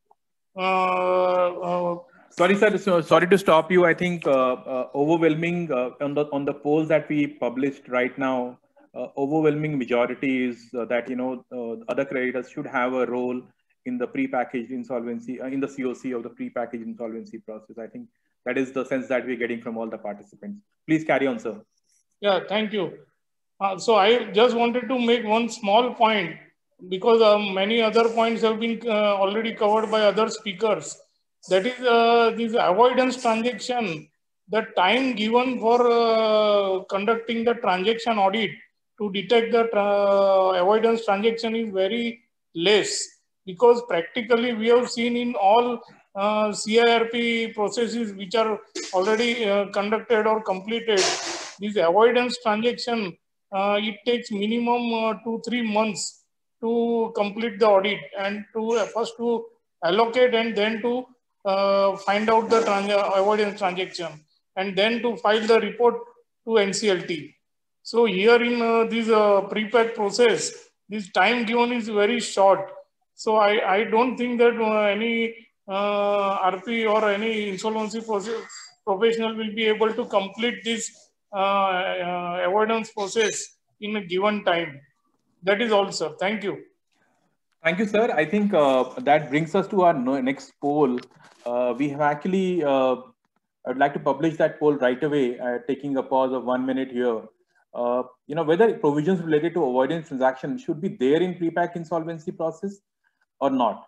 Sorry, sir. So, sorry to stop you. I think overwhelming on the polls that we published right now, overwhelming majority is that other creditors should have a role in the pre-packaged insolvency, in the COC of the pre-packaged insolvency process. I think that is the sense that we're getting from all the participants. Please carry on, sir. Yeah, thank you. So I just wanted to make one small point, because many other points have been already covered by other speakers. That is this avoidance transaction, the time given for conducting the transaction audit to detect the avoidance transaction is very less, because practically we have seen in all CIRP processes which are already conducted or completed, this avoidance transaction, it takes minimum 2-3 months to complete the audit, and to first to allocate and then to find out the avoidance transaction, and then to file the report to NCLT. So here in this pre-pack process, this time given is very short. So I don't think that any RP or any insolvency professional will be able to complete this avoidance process in a given time. That is all, sir. Thank you. Thank you, sir. I think that brings us to our next poll. We have actually, I'd like to publish that poll right away, taking a pause of 1 minute here. Whether provisions related to avoidance transaction should be there in pre-pack insolvency process or not.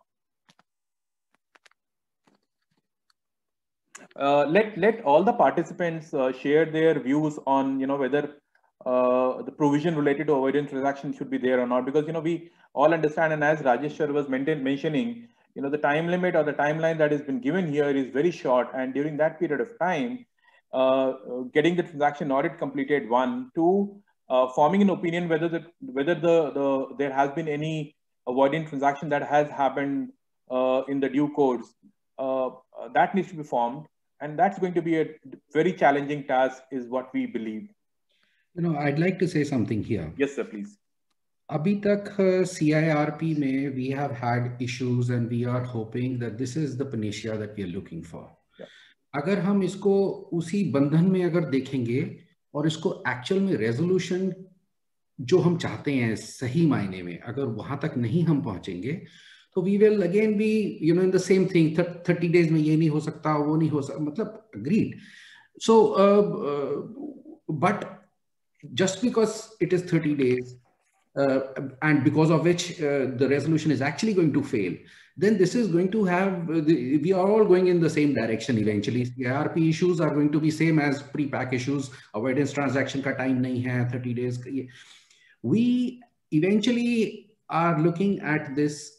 Let all the participants share their views on whether the provision related to avoidance transaction should be there or not, because we all understand, and as Rajesh sir was mentioning, the time limit or the timeline that has been given here is very short, and during that period of time, getting the transaction audit completed, 1, 2, forming an opinion whether there has been any avoidance transaction that has happened in the due course, that needs to be formed, and that's going to be a very challenging task, is what we believe. I'd like to say something here. Yes, sir, please. Abhi tak CIRP mein we have had issues, and we are hoping that this is the panacea that we are looking for. Yeah. अगर हम इसको उसी बंधन में अगर देखेंगे और इसको एक्चुअल में रेजोल्यूशन जो हम चाहते हैं सही मायने में अगर वहां तक नहीं हम पहुंचेंगे, तो we will again be in the same thing. 30 days में ये नहीं हो सकता, वो नहीं हो सकता, मतलब agreed. So but just because it is 30 days and because of which the resolution is actually going to fail, then this is going to have, we are all going in the same direction eventually. CIRP issues are going to be same as pre-pack issues. Avoidance transaction ka time nahi hai, 30 days. We eventually are looking at this,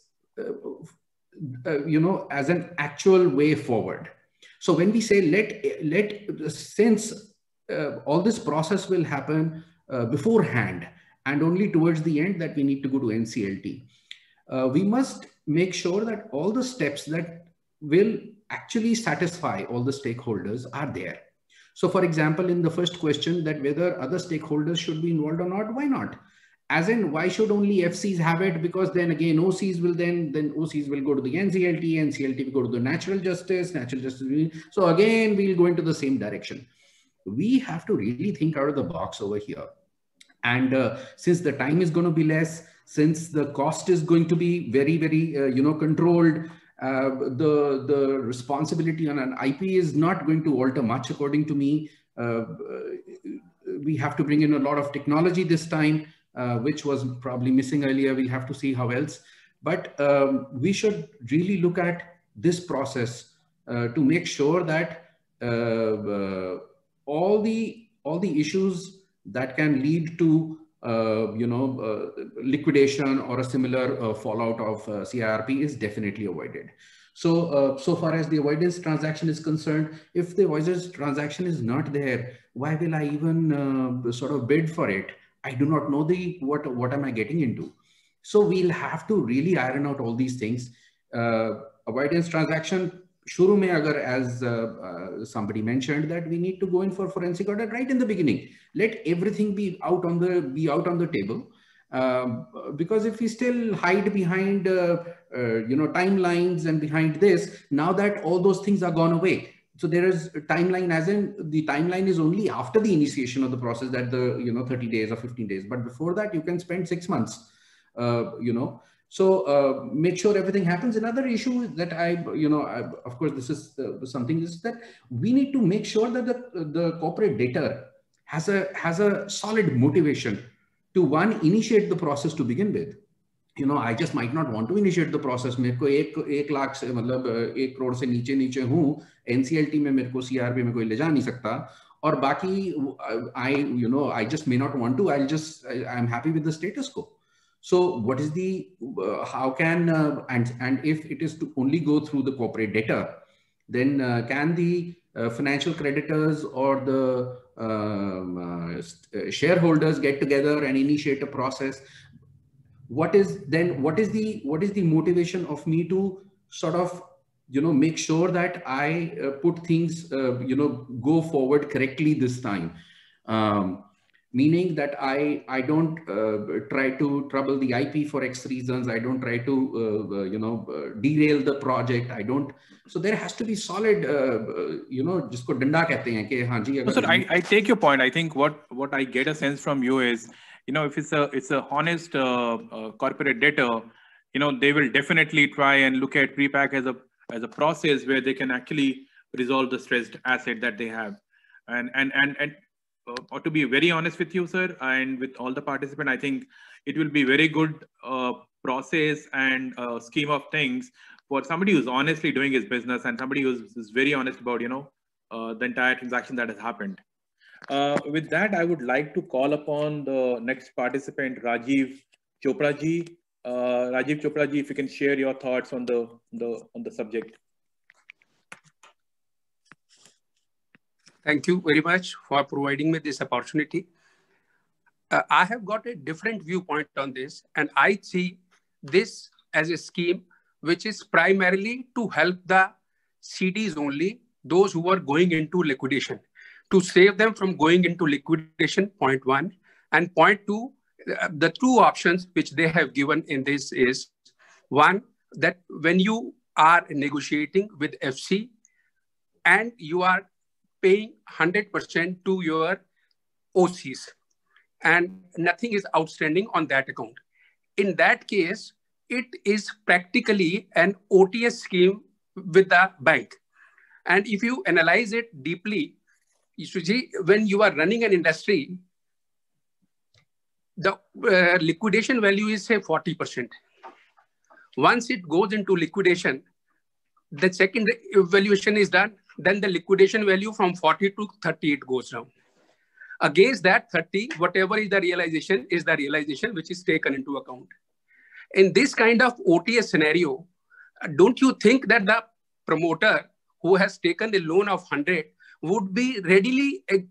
as an actual way forward. So when we say since all this process will happen beforehand, and only towards the end that we need to go to NCLT. We must make sure that all the steps that will actually satisfy all the stakeholders are there. So for example, in the first question, that whether other stakeholders should be involved or not, why not? As in, why should only FCs have it? Because then again, OCs will then OCs will go to the NCLT, NCLT will go to the natural justice. So again, we'll go into the same direction. We have to really think out of the box over here. And since the time is going to be less, since the cost is going to be very, very, controlled, the responsibility on an IP is not going to alter much, according to me. We have to bring in a lot of technology this time, which was probably missing earlier. We'll have to see how else. But we should really look at this process to make sure that all the issues that can lead to liquidation or a similar fallout of CIRP is definitely avoided. So, so far as the avoidance transaction is concerned, if the avoidance transaction is not there, why will I even sort of bid for it? I do not know what am I getting into. So we'll have to really iron out all these things. Avoidance transaction, shuru mein agar, as somebody mentioned, that we need to go in for forensic audit right in the beginning. Let everything be out on the table. Because if we still hide behind timelines and behind this, now that all those things are gone away. So there is a timeline, as in the timeline is only after the initiation of the process, that the 30 days or 15 days. But before that, you can spend 6 months. So make sure everything happens. Another issue that of course, this is something is that we need to make sure that the corporate debtor has a solid motivation to, one, initiate the process to begin with. I just might not want to initiate the process. मेरे को एक लाख से मतलब 1 करोड़ से नीचे हूँ, NCLT में मेरे को CRP में कोई ले जा नहीं सकता, और बाकी I just may not want to. I'm happy with the status quo. So what is the how can and if it is to only go through the corporate debtor, then can the financial creditors or the shareholders get together and initiate a process? What is the motivation of me to sort of make sure that I put things go forward correctly this time, meaning that I don't try to trouble the IP for X reasons. I don't try to derail the project. I don't. So there has to be solid जिसको डंडा कहते हैं कि हाँ जी. Sir, I take your point. I think what I get a sense from you is, if it's a honest corporate debtor, they will definitely try and look at pre-pack as a process where they can actually resolve the stressed asset that they have. And or to be very honest with you, sir, and with all the participants, I think it will be very good process and scheme of things for somebody who's honestly doing his business and somebody who's very honest about the entire transaction that has happened. With that, I would like to call upon the next participant, Rajiv Chopra ji. Rajiv Chopra ji, if you can share your thoughts on the subject. Thank you very much for providing me this opportunity. I have got a different viewpoint on this, and I see this as a scheme which is primarily to help the CDs only, those who are going into liquidation, to save them from going into liquidation, point one. And point two, the two options which they have given in this is, one, that when you are negotiating with FC and you are paying 100% to your OCs and nothing is outstanding on that account. In that case, it is practically an OTS scheme with the bank. And if you analyze it deeply, you should see when you are running an industry, the liquidation value is say 40%. Once it goes into liquidation, the second evaluation is done, then the liquidation value from 40 to 30, it goes down. Against that 30, whatever is the realization which is taken into account. In this kind of OTS scenario, don't you think that the promoter who has taken a loan of 100 would be readily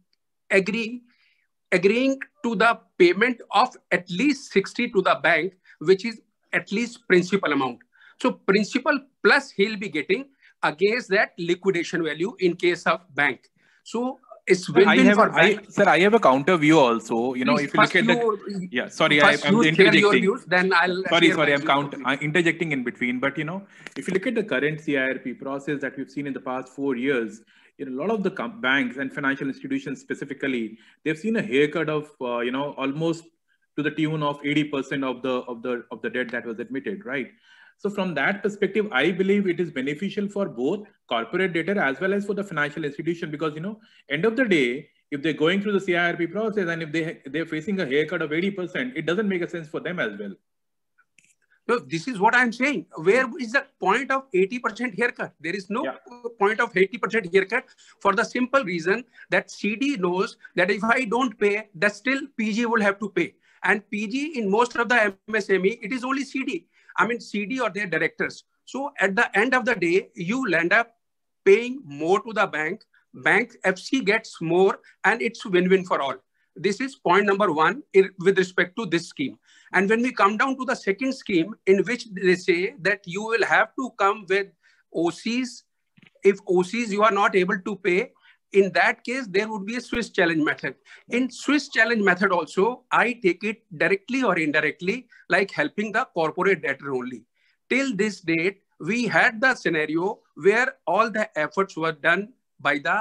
agreeing to the payment of at least 60 to the bank, which is at least principal amount. So principal plus he'll be getting against that liquidation value in case of bank. So it's win-win for bank. Sir, I have a counter view also. You know, Please, if you look at the... Yeah, sorry, I'm interjecting. Your views, then I'll sorry, I'm interjecting in between. But, you know, if you look at the current CIRP process that we've seen in the past 4 years, you know, a lot of the banks and financial institutions specifically, they've seen a haircut of, you know, almost to the tune of 80% of the debt that was admitted, right? So from that perspective, I believe it is beneficial for both corporate debtor as well as for the financial institution, because, you know, end of the day, if they're going through the CIRP process and if they're facing a haircut of 80%, it doesn't make a sense for them as well. No, this is what I'm saying. Where is the point of 80% haircut? There is no point of 80% haircut, for the simple reason that CD knows that if I don't pay, that still PG will have to pay. And PG in most of the MSME, it is only CD. I mean, CD or their directors. So at the end of the day, you end up paying more to the bank. Bank FC gets more, and it's win-win for all. This is point number one with respect to this scheme. And when we come down to the second scheme, in which they say that you will have to come with OCs. If OCs you are not able to pay, in that case, there would be a Swiss challenge method. In Swiss challenge method also, I take it directly or indirectly, like helping the corporate debtor only. Till this date, we had the scenario where all the efforts were done by the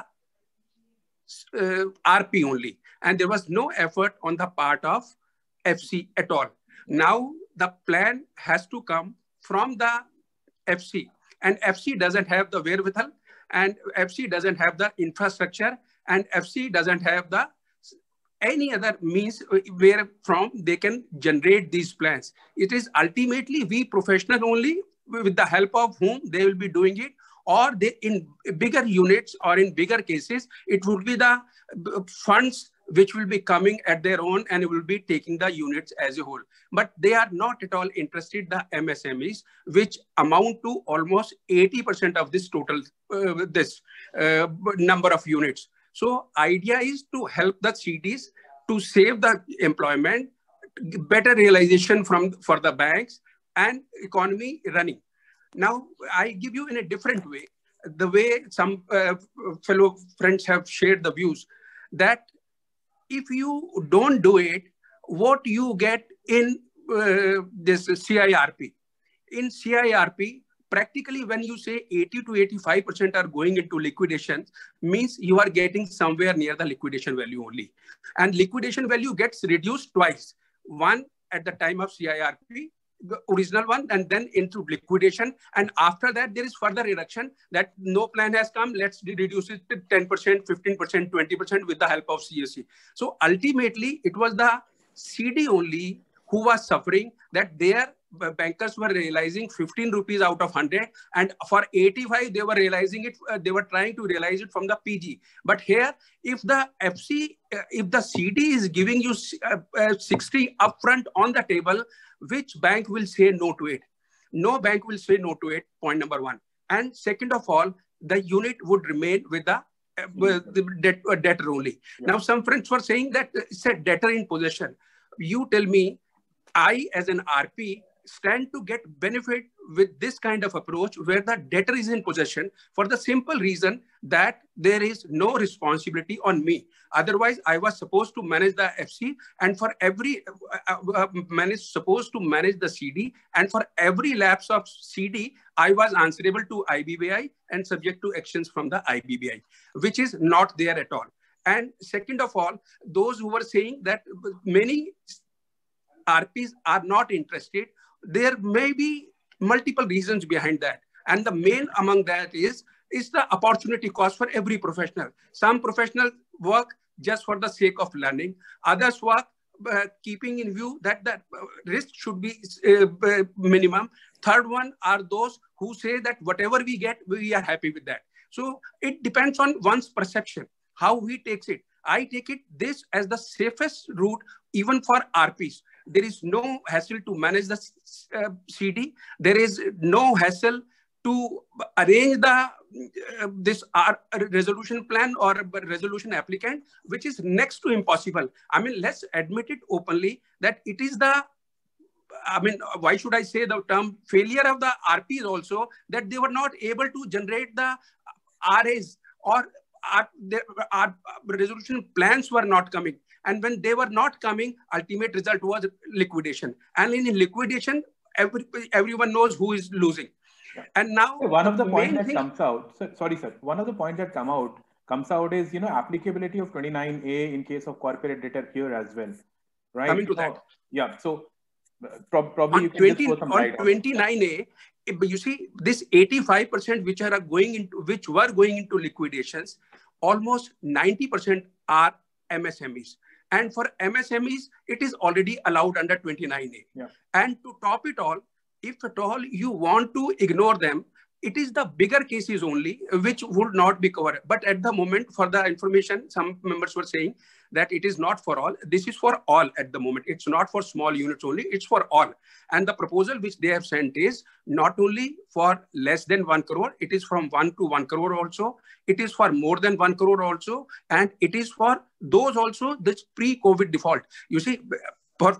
RP only. And there was no effort on the part of FC at all. Now, the plan has to come from the FC. And FC doesn't have the wherewithal, and FC doesn't have the infrastructure, and FC doesn't have the any other means where from they can generate these plans. It is ultimately we professional only, with the help of whom they will be doing it, or they in bigger units or in bigger cases, it would be the funds which will be coming at their own and will be taking the units as a whole. But they are not at all interested, the MSMEs, which amount to almost 80% of this total, number of units. So idea is to help the CDs to save the employment, better realization for the banks and economy running. Now, I give you in a different way, the way some fellow friends have shared the views, that if you don't do it, what you get in this CIRP. In CIRP, practically when you say 80 to 85% are going into liquidation, means you are getting somewhere near the liquidation value only. And liquidation value gets reduced twice. One at the time of CIRP, the original one, and then into liquidation. And after that, there is further reduction that no plan has come. Let's reduce it to 10%, 15%, 20% with the help of CSC. So ultimately, it was the CD only who was suffering, that their bankers were realizing 15 rupees out of 100. And for 85, they were realizing it. They were trying to realize it from the PG. But here, if the FC, if the CD is giving you 60 upfront on the table, which bank will say no to it? No bank will say no to it, point number one. And second of all, the unit would remain with the debtor only. Yeah. Now, some friends were saying that it's a debtor in possession. You tell me, I as an RP stand to get benefit with this kind of approach where the debtor is in possession, for the simple reason that there is no responsibility on me. Otherwise, I was supposed to manage the FC, and for every supposed to manage the CD, and for every lapse of CD, I was answerable to IBBI and subject to actions from the IBBI, which is not there at all. And second of all, those who were saying that many RPs are not interested, there may be multiple reasons behind that. And the main among that is the opportunity cost for every professional. Some professionals work just for the sake of learning. Others work keeping in view that the risk should be minimum. Third one are those who say that whatever we get, we are happy with that. So it depends on one's perception, how he takes it. I take it this as the safest route, even for RPs. There is no hassle to manage the CD. There is no hassle to arrange the this resolution plan or resolution applicant, which is next to impossible. I mean, let's admit it openly that it is the, I mean, why should I say the term failure of the RPs also, that they were not able to generate the RAs, or our resolution plans were not coming. And when they were not coming, ultimate result was liquidation. And in liquidation, everyone knows who is losing. And now one of the points that comes out, sorry sir, one of the points that comes out is, you know, applicability of 29A in case of corporate debtor here as well, right? Coming to that. Yeah, so probably on you can just throw some light on 29A, you see this 85% which are going into, which were going into liquidations, almost 90% are MSMEs. And for MSMEs, it is already allowed under 29A. Yeah. And to top it all, if at all you want to ignore them, it is the bigger cases only which would not be covered. But at the moment, for the information, some members were saying that it is not for all. This is for all at the moment. It's not for small units only, it's for all. And the proposal which they have sent is not only for less than 1 crore, it is from 1 to 1 crore also. It is for more than 1 crore also. And it is for those also, this pre-COVID default. You see, for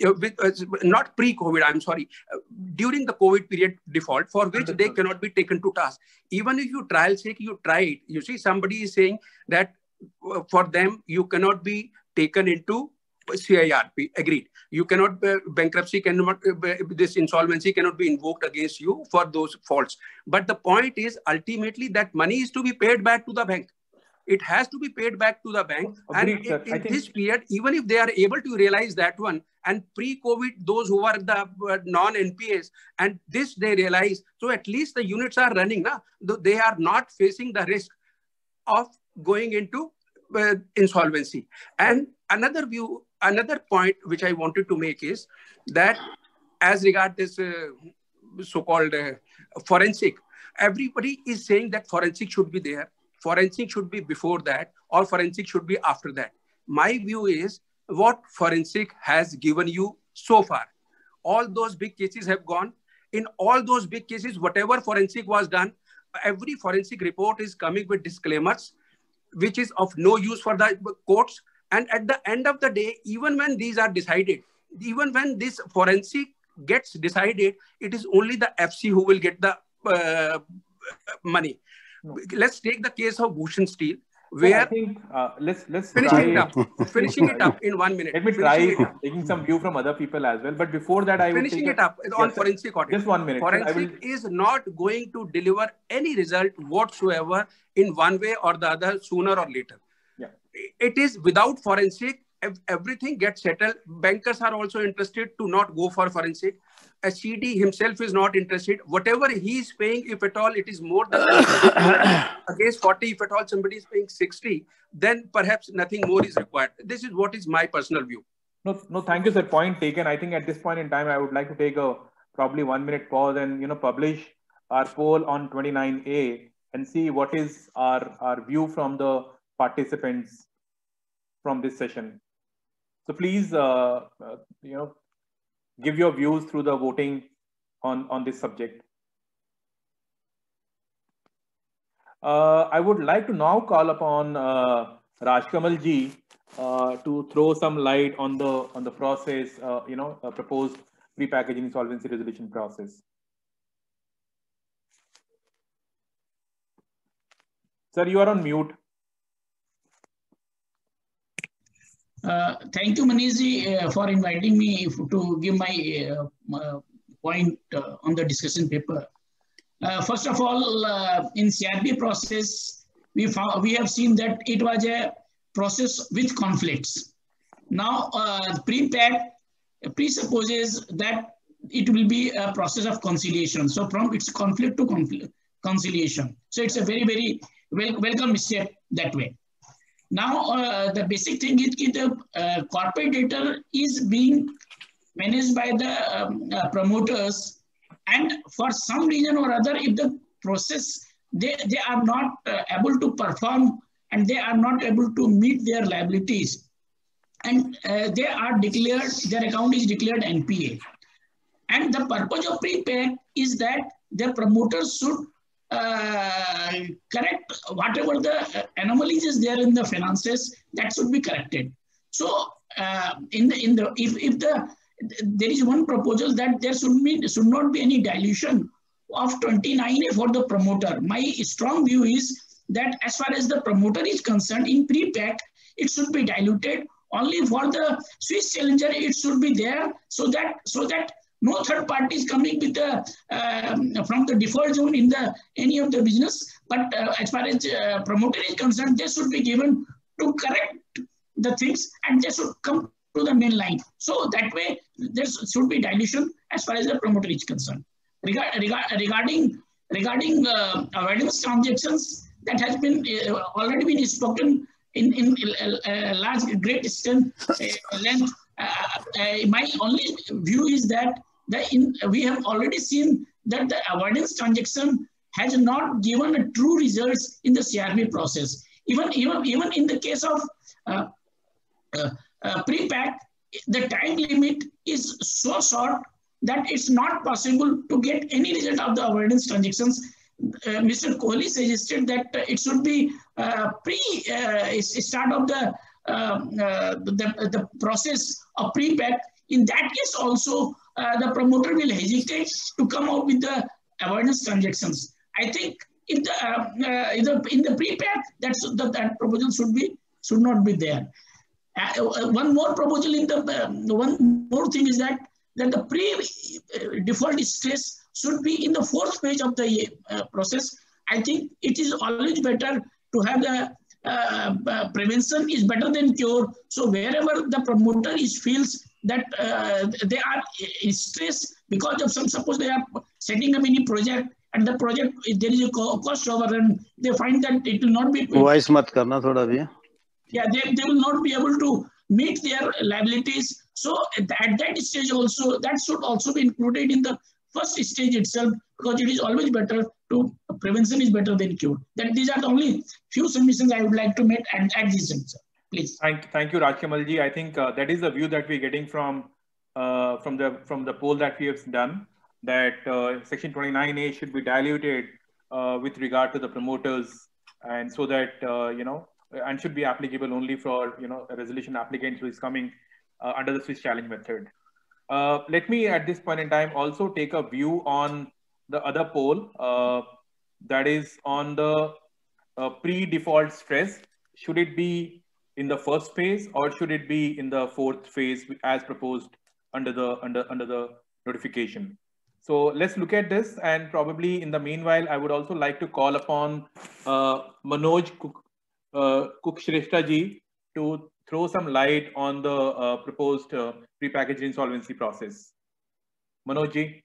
not pre-COVID, I'm sorry, during the COVID period default, for which they cannot be taken to task. Even if you trial sake, you try it. You see, somebody is saying that for them, you cannot be taken into CIRP. Agreed. You cannot, bankruptcy cannot, this insolvency cannot be invoked against you for those faults. But the point is, ultimately, that money is to be paid back to the bank. It has to be paid back to the bank. Agreed, and in this period, even if they are able to realize that one, and pre-COVID, those who are the non-NPAs, and this they realize, so at least the units are running now. They are not facing the risk of going into insolvency. And another point which I wanted to make is that as regard this so-called forensic, everybody is saying that forensic should be there. Forensic should be before that, or forensic should be after that. My view is what forensic has given you so far. All those big cases have gone. In all those big cases, whatever forensic was done, every forensic report is coming with disclaimers, which is of no use for the courts. And at the end of the day, even when these are decided, even when this forensic gets decided, it is only the FC who will get the money. Let's take the case of Bhushan Steel, where I think let's finishing it up in 1 minute. Let me try taking some view from other people as well. But before that, I will finishing it up on forensic audit. Just 1 minute. Forensic is not going to deliver any result whatsoever in one way or the other, sooner or later. Yeah. It is without forensic, everything gets settled. Bankers are also interested to not go for forensic. A CD himself is not interested. Whatever he is paying, if at all it is more than against 40, if at all somebody is paying 60, then perhaps nothing more is required. This is what is my personal view. No, thank you, sir. Point taken. I think at this point in time, I would like to take a probably 1 minute pause and publish our poll on 29A and see what is our view from the participants from this session. So please, give your views through the voting on this subject. I would like to now call upon Rajkamal ji to throw some light on the process, proposed pre-packaging insolvency resolution process. Sir, you are on mute. Thank you, Manish, for inviting me to give my point on the discussion paper. First of all, in CRP process, we have seen that it was a process with conflicts. Now, pre-pack presupposes that it will be a process of conciliation. So from its conflict to conciliation. So it's a very, very welcome step that way. Now, the basic thing is that the corporate debtor is being managed by the promoters, and for some reason or other, if the process, they are not able to perform and they are not able to meet their liabilities, and they are declared, their account is declared NPA. And the purpose of pre-pack is that the promoters should correct whatever the anomalies is there in the finances, that should be corrected. So if there is one proposal that there should not be any dilution of 29A for the promoter. My strong view is that as far as the promoter is concerned, in pre-pack, it should be diluted. Only for the Swiss challenger, it should be there, so that no third party is coming with the from the default zone in any of the business. But as far as promoter is concerned, they should be given to correct the things, and they should come to the main line. So that way, there should be dilution as far as the promoter is concerned. Regarding avoidance transactions, that has been already been spoken in large great extent length. My only view is that we have already seen that the avoidance transaction has not given a true results in the CRB process. Even in the case of pre-pack, the time limit is so short that it's not possible to get any result of the avoidance transactions. Mr. Kohli suggested that it should be start of the process of pre-pack. In that case also, the promoter will hesitate to come out with the avoidance transactions. I think if in the pre-pack, that proposal should not be there. One more proposal one more thing is that the pre-default stress should be in the fourth phase of the process. I think it is always better to have the prevention is better than cure. So wherever the promoter feels that they are in stress because of suppose they are setting up any project, and the project, there is a cost overrun, they find that it will not be... Voice mat karna thoda bhi. Yeah, they will not be able to meet their liabilities. So at that stage also, that should also be included in the first stage itself, because it is always better to, prevention is better than cure. These are the only few submissions I would like to make at this juncture. Please. Thank you, Rajkamal ji. I think that is the view that we're getting from the poll that we have done, that Section 29A should be diluted with regard to the promoters, and so that and should be applicable only for a resolution applicant who is coming under the Swiss challenge method. Let me at this point in time also take a view on the other poll, that is on the pre-default stress. Should it be in the first phase or should it be in the fourth phase as proposed under the notification? So let's look at this, and probably in the meanwhile, I would also like to call upon Manoj Kukshrestha ji to throw some light on the proposed prepackaged insolvency process. Manoj ji.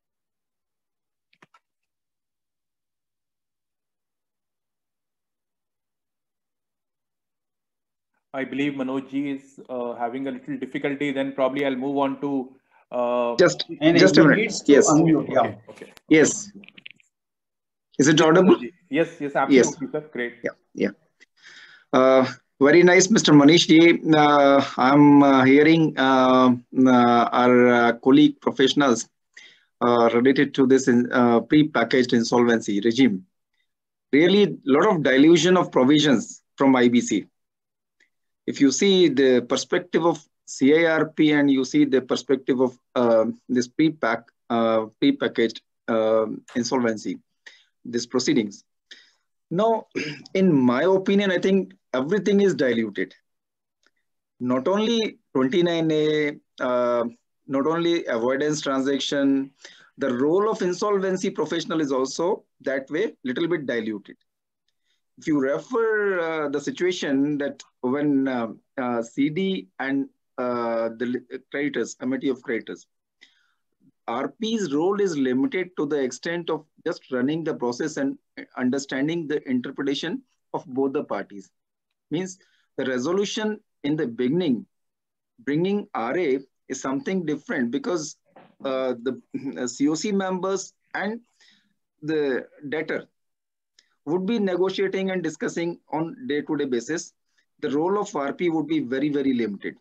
I believe Manoj ji is having a little difficulty. Then probably I'll move on to just a minute. Yes. Unmute, yeah. Okay. Yes. Is it audible? Yes, absolutely, yes. Sir. Great. Yeah. Very nice, Mr. Manish ji. I'm hearing our colleague professionals related to this pre-packaged insolvency regime. Really, a lot of dilution of provisions from IBC. If you see the perspective of CIRP and you see the perspective of this pre-packaged insolvency, these proceedings. Now, in my opinion, I think everything is diluted. Not only 29A, not only avoidance transaction, the role of insolvency professional is also that way, little bit diluted. If you refer the situation that when CD and the creditors, committee of creditors, RP's role is limited to the extent of just running the process and understanding the interpretation of both the parties. Means the resolution in the beginning, bringing RA is something different, because the COC members and the debtor would be negotiating and discussing on day-to-day basis. The role of RP would be very, very limited.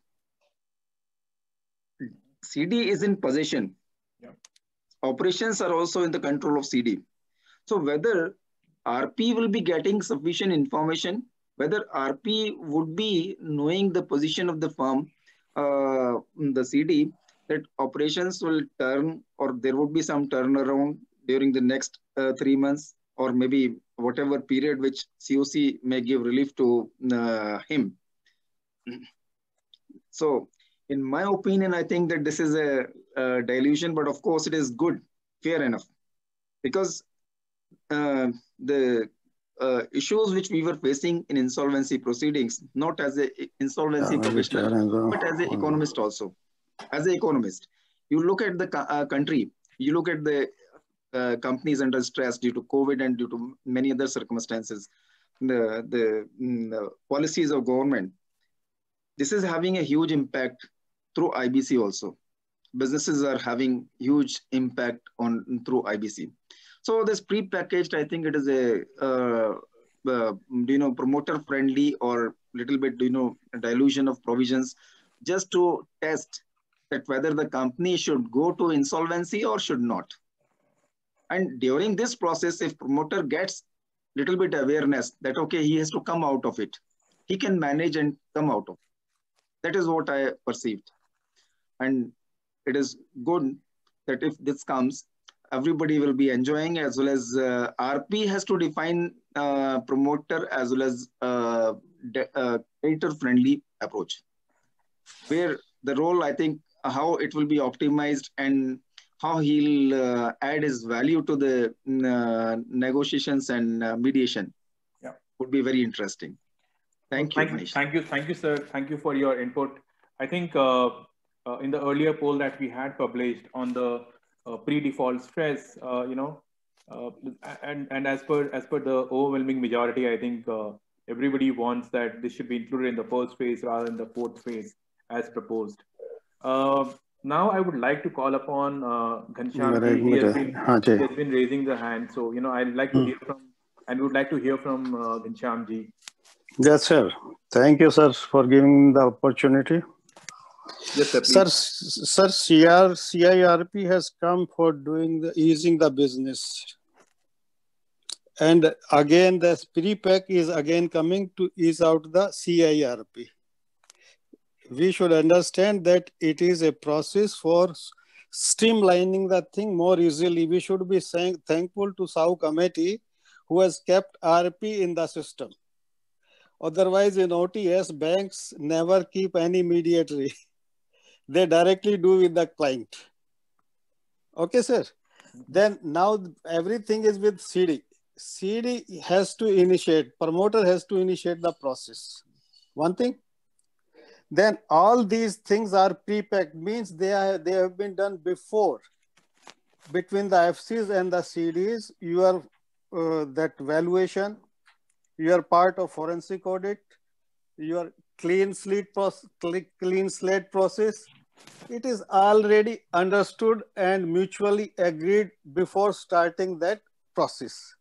CD is in possession. Yeah. Operations are also in the control of CD. So whether RP will be getting sufficient information, whether RP would be knowing the position of the firm, the CD, that operations will turn, or there would be some turnaround during the next 3 months, or maybe whatever period which COC may give relief to him. So in my opinion, I think that this is a dilution, but of course it is good, fair enough, because the issues which we were facing in insolvency proceedings, not as an insolvency professional, but as an economist also. As an economist, you look at the country, you look at the companies under stress due to COVID and due to many other circumstances, the policies of government. This is having a huge impact through IBC also. Businesses are having huge impact on through IBC. So this pre-packaged, I think it is a promoter friendly or little bit dilution of provisions just to test that whether the company should go to insolvency or should not. And during this process, if promoter gets little bit awareness that okay, he has to come out of it, he can manage and come out of it. That is what I perceived. And it is good that if this comes, everybody will be enjoying, as well as RP has to define promoter as well as creditor-friendly approach, where the role, I think, how it will be optimized and how he'll add his value to the negotiations and mediation would be very interesting. Thank you, Manish. Thank you, sir. Thank you for your input. I think in the earlier poll that we had published on the pre-default stress, and as per the overwhelming majority, I think everybody wants that this should be included in the first phase rather than the fourth phase as proposed. Now I would like to call upon Ghanshyam. He has been raising the hand, so I'd like to hear from, and we would like to hear from Ghanshyam ji. Yes, sir. Thank you, sir, for giving the opportunity. Yes, sir. Sir, CIRP has come for easing the business. And again, the pre-pack is again coming to ease out the CIRP. We should understand that it is a process for streamlining the thing more easily. We should be thankful to SAU committee who has kept RP in the system. Otherwise, in OTS, banks never keep any mediatory. They directly do with the client. Okay, sir. Then now everything is with CD. CD has to initiate, promoter has to initiate the process. One thing. Then all these things are pre-packed, means they have been done before. Between the FCs and the CDs, your that valuation, your part of forensic audit, your clean slate process, it is already understood and mutually agreed before starting that process.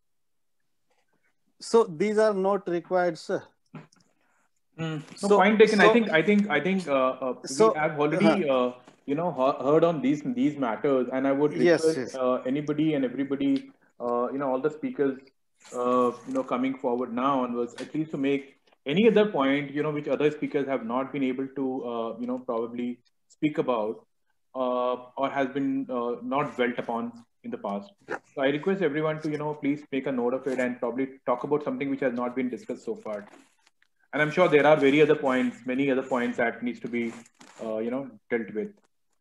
So these are not required, sir. So point taken. I think we have already heard on these matters, and I would request anybody and everybody, all the speakers, coming forward now onwards, at least to make any other point, which other speakers have not been able to, probably speak about, or has been not dwelt upon in the past. So I request everyone to, please make a note of it and probably talk about something which has not been discussed so far. And I'm sure there are many other points that needs to be, dealt with.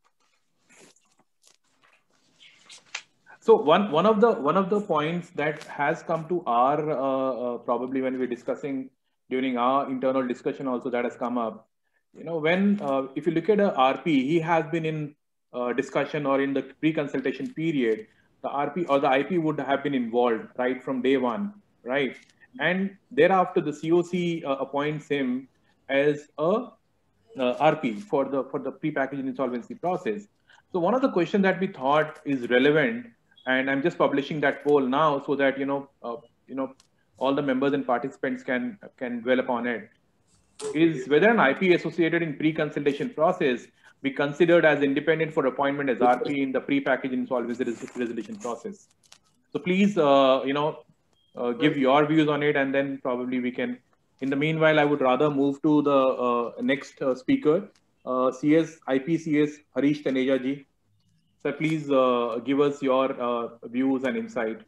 So one of the points that has come to our probably when we're discussing during our internal discussion also that has come up, when if you look at a RP, he has been in discussion or in the pre-consultation period, the RP or the IP would have been involved right from day one, right? And thereafter, the COC appoints him as a RP for the pre-packaged insolvency process. So one of the questions that we thought is relevant, and I'm just publishing that poll now so that all the members and participants can dwell upon it, is whether an IP associated in pre-consultation process be considered as independent for appointment as RP in the pre-packaged insolvency resolution process. So please, give your views on it, and then probably we can. In the meanwhile, I would rather move to the next speaker, IPCS Harish Taneja ji. So please give us your views and insight.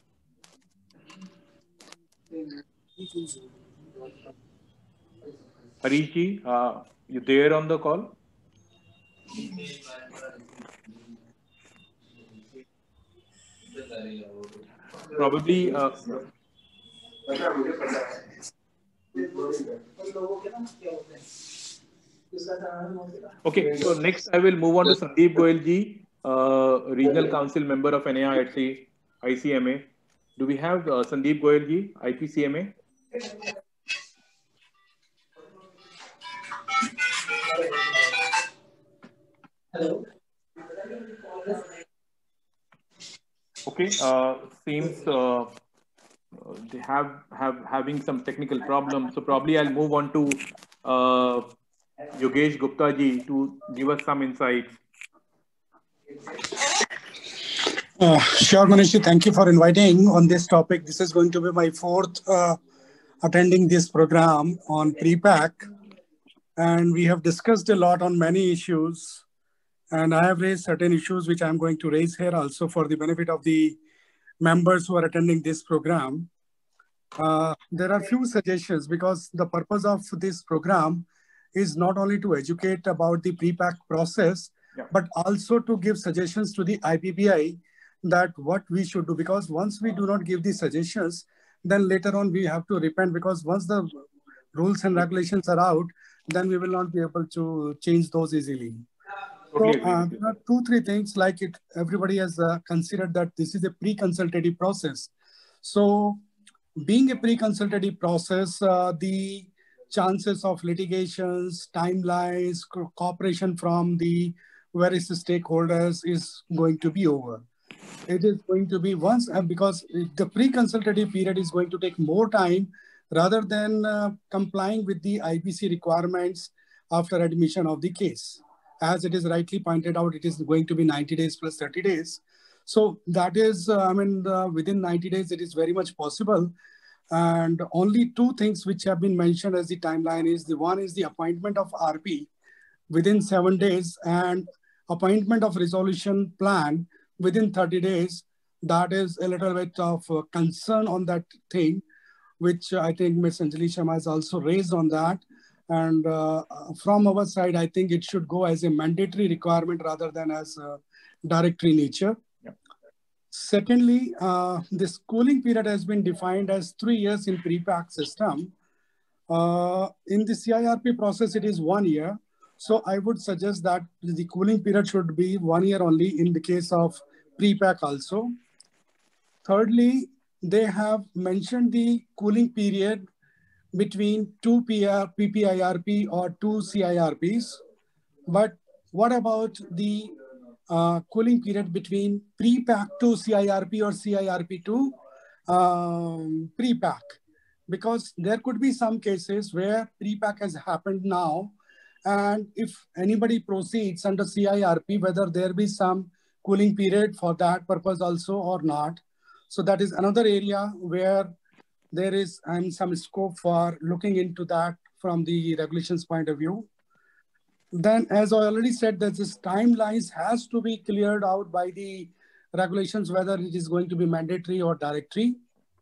Harish ji, you there on the call? Probably. Okay, so next I will move on to Sandeep Goyal ji, Regional Council Member of NAIC ICMA. Do we have Sandeep Goyal ji, IPCMA? Hello. Okay, seems they having some technical problems. So probably I'll move on to Yogesh Gupta ji to give us some insights. Sure, Manish, thank you for inviting on this topic. This is going to be my fourth attending this program on pre-pack. And we have discussed a lot on many issues. And I have raised certain issues which I'm going to raise here also for the benefit of the members who are attending this program. There are few suggestions because the purpose of this program is not only to educate about the pre-pack process, but also to give suggestions to the IPPI that what we should do. Because once we do not give the suggestions, then later on we have to repent, because once the rules and regulations are out, then we will not be able to change those easily. So there are 2-3 things like it. Everybody has considered that this is a pre-consultative process. So being a pre-consultative process, the chances of litigations, timelines, cooperation from the various stakeholders is going to be over. It is going to be once, because the pre-consultative period is going to take more time rather than complying with the IBC requirements after admission of the case. As it is rightly pointed out, it is going to be 90 days plus 30 days. So that is, within 90 days, it is very much possible. And only 2 things which have been mentioned as the timeline is, the one is the appointment of RP within 7 days and appointment of resolution plan within 30 days. That is a little bit of concern on that thing, which I think Ms. Anjali Sharma has also raised on that. And from our side, I think it should go as a mandatory requirement rather than as a directory nature. Secondly, this cooling period has been defined as 3 years in pre-pack system. In the CIRP process, it is 1 year. So I would suggest that the cooling period should be 1 year only in the case of pre-pack also. Thirdly, they have mentioned the cooling period between 2 PPIRP or 2 CIRPs. But what about the cooling period between pre-pack to CIRP or CIRP to pre-pack? Because there could be some cases where pre-pack has happened now, and if anybody proceeds under CIRP, whether there be some cooling period for that purpose also or not. So that is another area where there is some scope for looking into that from the regulations point of view. Then, as I already said, that this timelines has to be cleared out by the regulations, whether it is going to be mandatory or directory.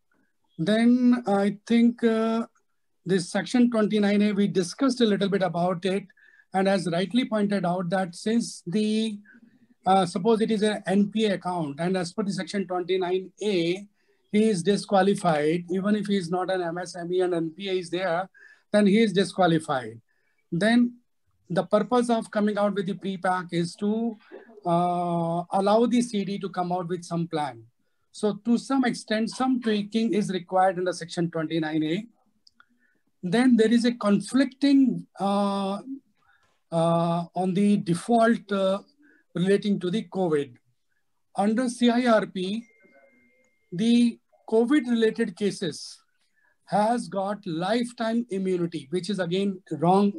Then I think this section 29A, we discussed a little bit about it. And as rightly pointed out that since the, suppose it is an NPA account, and as per the section 29A, he is disqualified. Even if he is not an MSME and NPA is there, then he is disqualified. Then the purpose of coming out with the pre-pack is to allow the CD to come out with some plan. So to some extent, some tweaking is required in the section 29A. Then there is a conflicting on the default relating to the COVID. Under CIRP, the COVID-related cases has got lifetime immunity, which is again wrong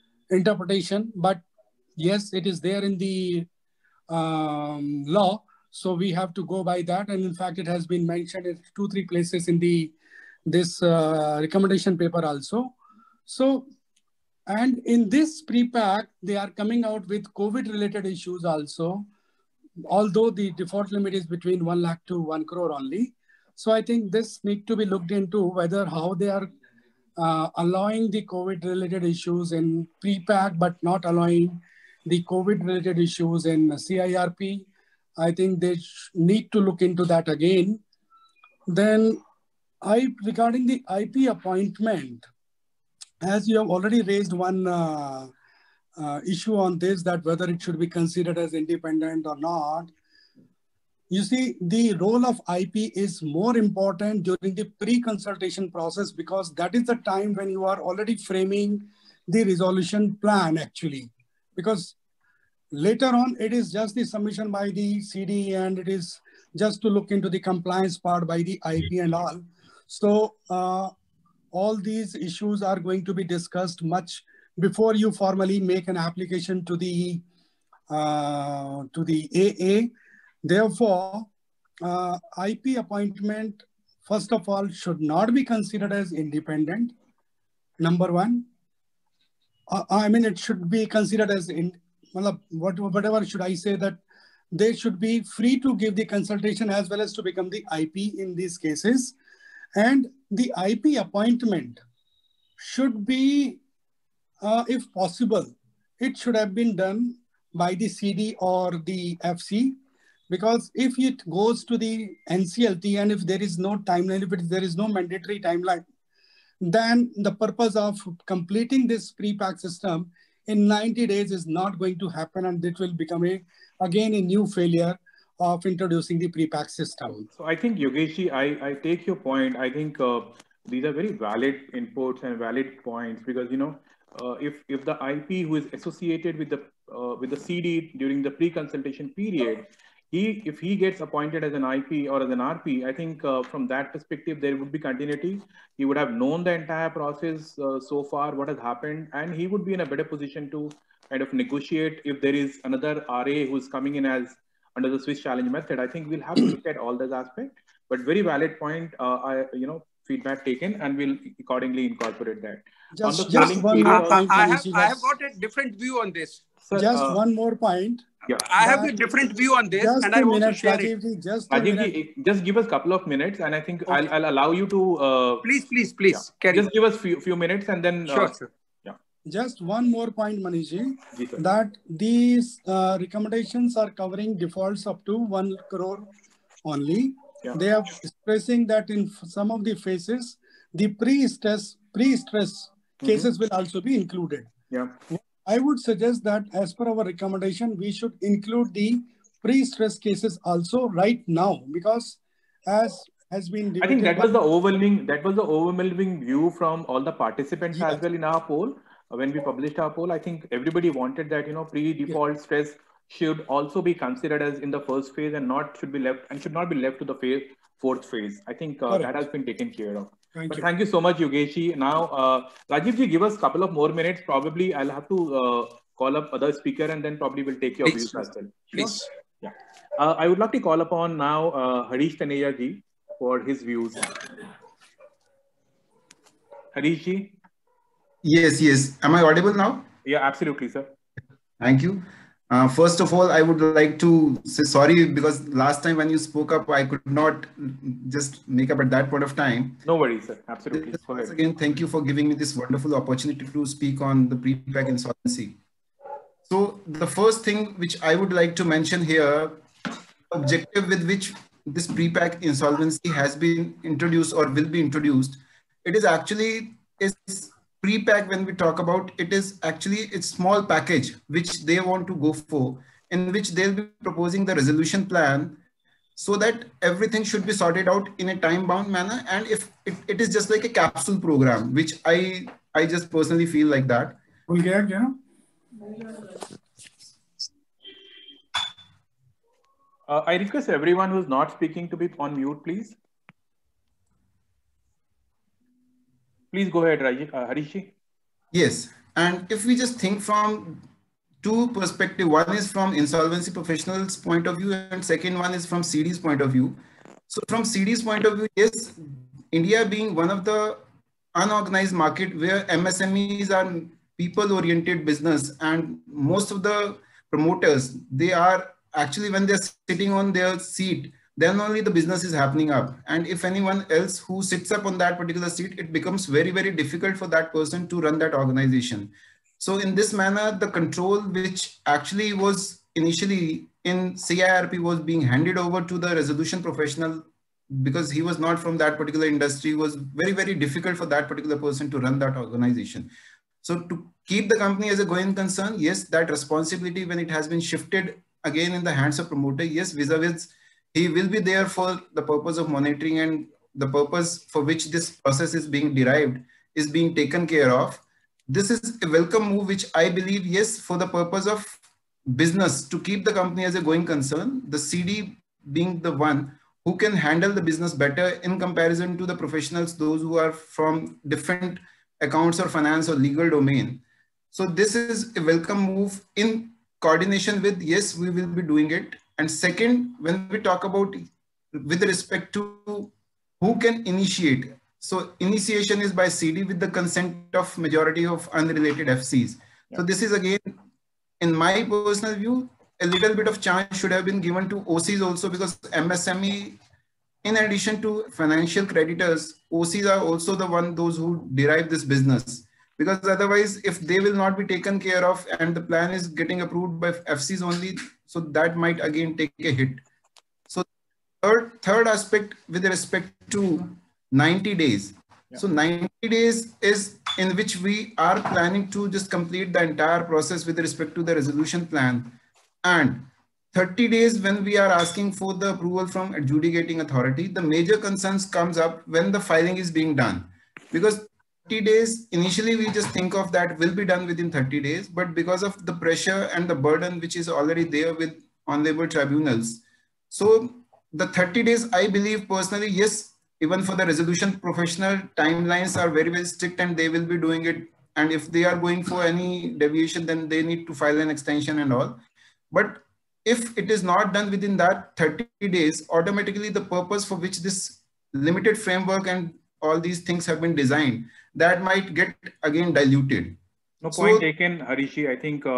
interpretation, but yes, it is there in the law. So we have to go by that. And in fact, it has been mentioned in 2-3 places in this recommendation paper also. So, and in this pre-pack, they are coming out with COVID-related issues also, although the default limit is between 1 lakh to 1 crore only. So I think this need to be looked into, whether how they are allowing the COVID-related issues in pre-pack, but not allowing the COVID-related issues in CIRP. I think they need to look into that again. Then regarding the IP appointment, as you have already raised one issue on this, that whether it should be considered as independent or not. You see, the role of IP is more important during the pre-consultation process, because that is the time when you are already framing the resolution plan actually. Because later on, it is just the submission by the CD and it is just to look into the compliance part by the IP and all. So all these issues are going to be discussed much before you formally make an application to the AA. Therefore, IP appointment, first of all, should not be considered as independent. Number one, I mean, it should be considered as whatever should I say, that they should be free to give the consultation as well as to become the IP in these cases. And the IP appointment should be, if possible, it should have been done by the CD or the FC, because if it goes to the NCLT and if there is no timeline, if there is no mandatory timeline, then the purpose of completing this pre-pack system in 90 days is not going to happen, and it will become again a new failure of introducing the pre-pack system. So I think, Yogesh, I take your point. I think these are very valid inputs and valid points, because if the IP who is associated with the CD during the pre-consultation period, if he gets appointed as an IP or as an RP, I think from that perspective, there would be continuity. He would have known the entire process so far, what has happened, and he would be in a better position to kind of negotiate if there is another RA who's coming in as under the Swiss challenge method. I think we'll have to look at all those aspects, but very valid point. Feedback taken, and we'll accordingly incorporate that. Just one more point. I have got a different view on this. Sir, just one more point. Yeah. I have a different view on this, and I want to share it. Just give us a couple of minutes, and I think okay. I'll allow you to. Please. Yeah. Just give us few minutes, and then. Sure. Yeah. Just one more point, Manishji, that these recommendations are covering defaults up to 1 crore only. Yeah. They are stressing that in some of the phases, the pre-stress cases will also be included. Yeah. I would suggest that as per our recommendation, we should include the pre-stress cases also right now, because as has been I think that was the overwhelming view from all the participants as well in our poll. When we published our poll, I think everybody wanted that, pre-default stress should also be considered as in the first phase and should not be left to the fourth phase. I think that has been taken care of. Thank you so much, Yogesh. Now, Rajiv ji, give us a couple of more minutes. Probably I'll have to call up other speaker, and then probably we'll take your views as well. Please. Yeah. I would like to call upon now Harish Taneja ji for his views. Harish ji. Yes. Am I audible now? Yeah, absolutely, sir. Thank you. First of all, I would like to say sorry, because last time when you spoke up, I could not just make up at that point of time. No worries, sir. Absolutely. Once again, thank you for giving me this wonderful opportunity to speak on the pre-pack insolvency. So the first thing which I would like to mention here, objective with which this pre-pack insolvency has been introduced or will be introduced, it is actually pre-pack. When we talk about it, is actually a small package which they want to go for, in which they'll be proposing the resolution plan, so that everything should be sorted out in a time-bound manner. And if it is just like a capsule program, which I just personally feel like that. I request everyone who's not speaking to be on mute, please. Please go ahead, Harishi. Yes, and if we just think from two perspectives. One is from insolvency professionals' point of view, and second one is from CD's point of view. So from CD's point of view, yes, India being one of the unorganized market where MSMEs are people-oriented business, and most of the promoters, they are actually, when they're sitting on their seat, then only the business is happening up. And if anyone else who sits up on that particular seat, it becomes very, very difficult for that person to run that organization. So in this manner, the control which actually was initially in CIRP was being handed over to the resolution professional, because he was not from that particular industry, was very, very difficult for that particular person to run that organization. So to keep the company as a going concern, yes, that responsibility, when it has been shifted again in the hands of promoter, yes, vis-a-vis, he will be there for the purpose of monitoring, and the purpose for which this process is being derived is being taken care of. This is a welcome move, which I believe, yes, for the purpose of business, to keep the company as a going concern, the CD being the one who can handle the business better in comparison to the professionals, those who are from different accounts or finance or legal domain. So this is a welcome move in coordination with, yes, we will be doing it. And second, when we talk about with respect to who can initiate, so initiation is by CD with the consent of majority of unrelated FCs. Yeah. So this is again, in my personal view, a little bit of chance should have been given to OCs also, because MSME, in addition to financial creditors, OCs are also the one, those who derive this business. Because otherwise, if they will not be taken care of and the plan is getting approved by FCs only, so that might again take a hit. So third aspect with respect to 90 days. Yeah. So 90 days is in which we are planning to just complete the entire process with respect to the resolution plan. And 30 days when we are asking for the approval from adjudicating authority, the major concerns comes up when the filing is being done. Because 30 days, initially we just think of that will be done within 30 days, but because of the pressure and the burden which is already there with on-label tribunals. So the 30 days, I believe personally, yes, even for the resolution professional, timelines are very, very strict and they will be doing it. And if they are going for any deviation, then they need to file an extension and all. But if it is not done within that 30 days, automatically the purpose for which this limited framework and all these things have been designed, that might get again diluted. No, point taken, Harishi.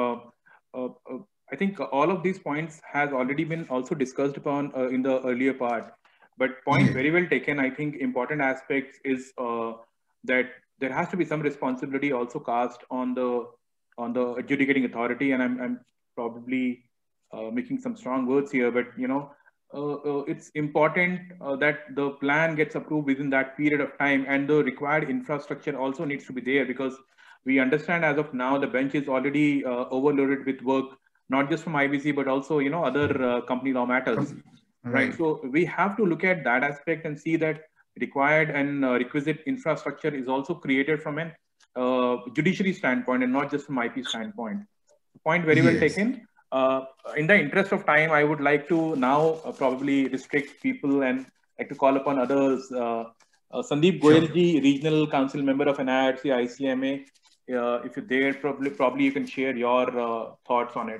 I think all of these points has already been also discussed upon in the earlier part. But point very well taken. I think important aspects is that there has to be some responsibility also cast on the adjudicating authority. And I'm probably making some strong words here, but you know, it's important that the plan gets approved within that period of time, and the required infrastructure also needs to be there, because we understand as of now the bench is already overloaded with work, not just from IBC but also, you know, other company law matters. Right. So we have to look at that aspect and see that required and requisite infrastructure is also created from an judiciary standpoint and not just from IP standpoint. Point very well taken. In the interest of time, I would like to now probably restrict people and like to call upon others. Sandeep Goyalji, Regional Council Member of NIRC ICMA. If you're there, probably you can share your thoughts on it.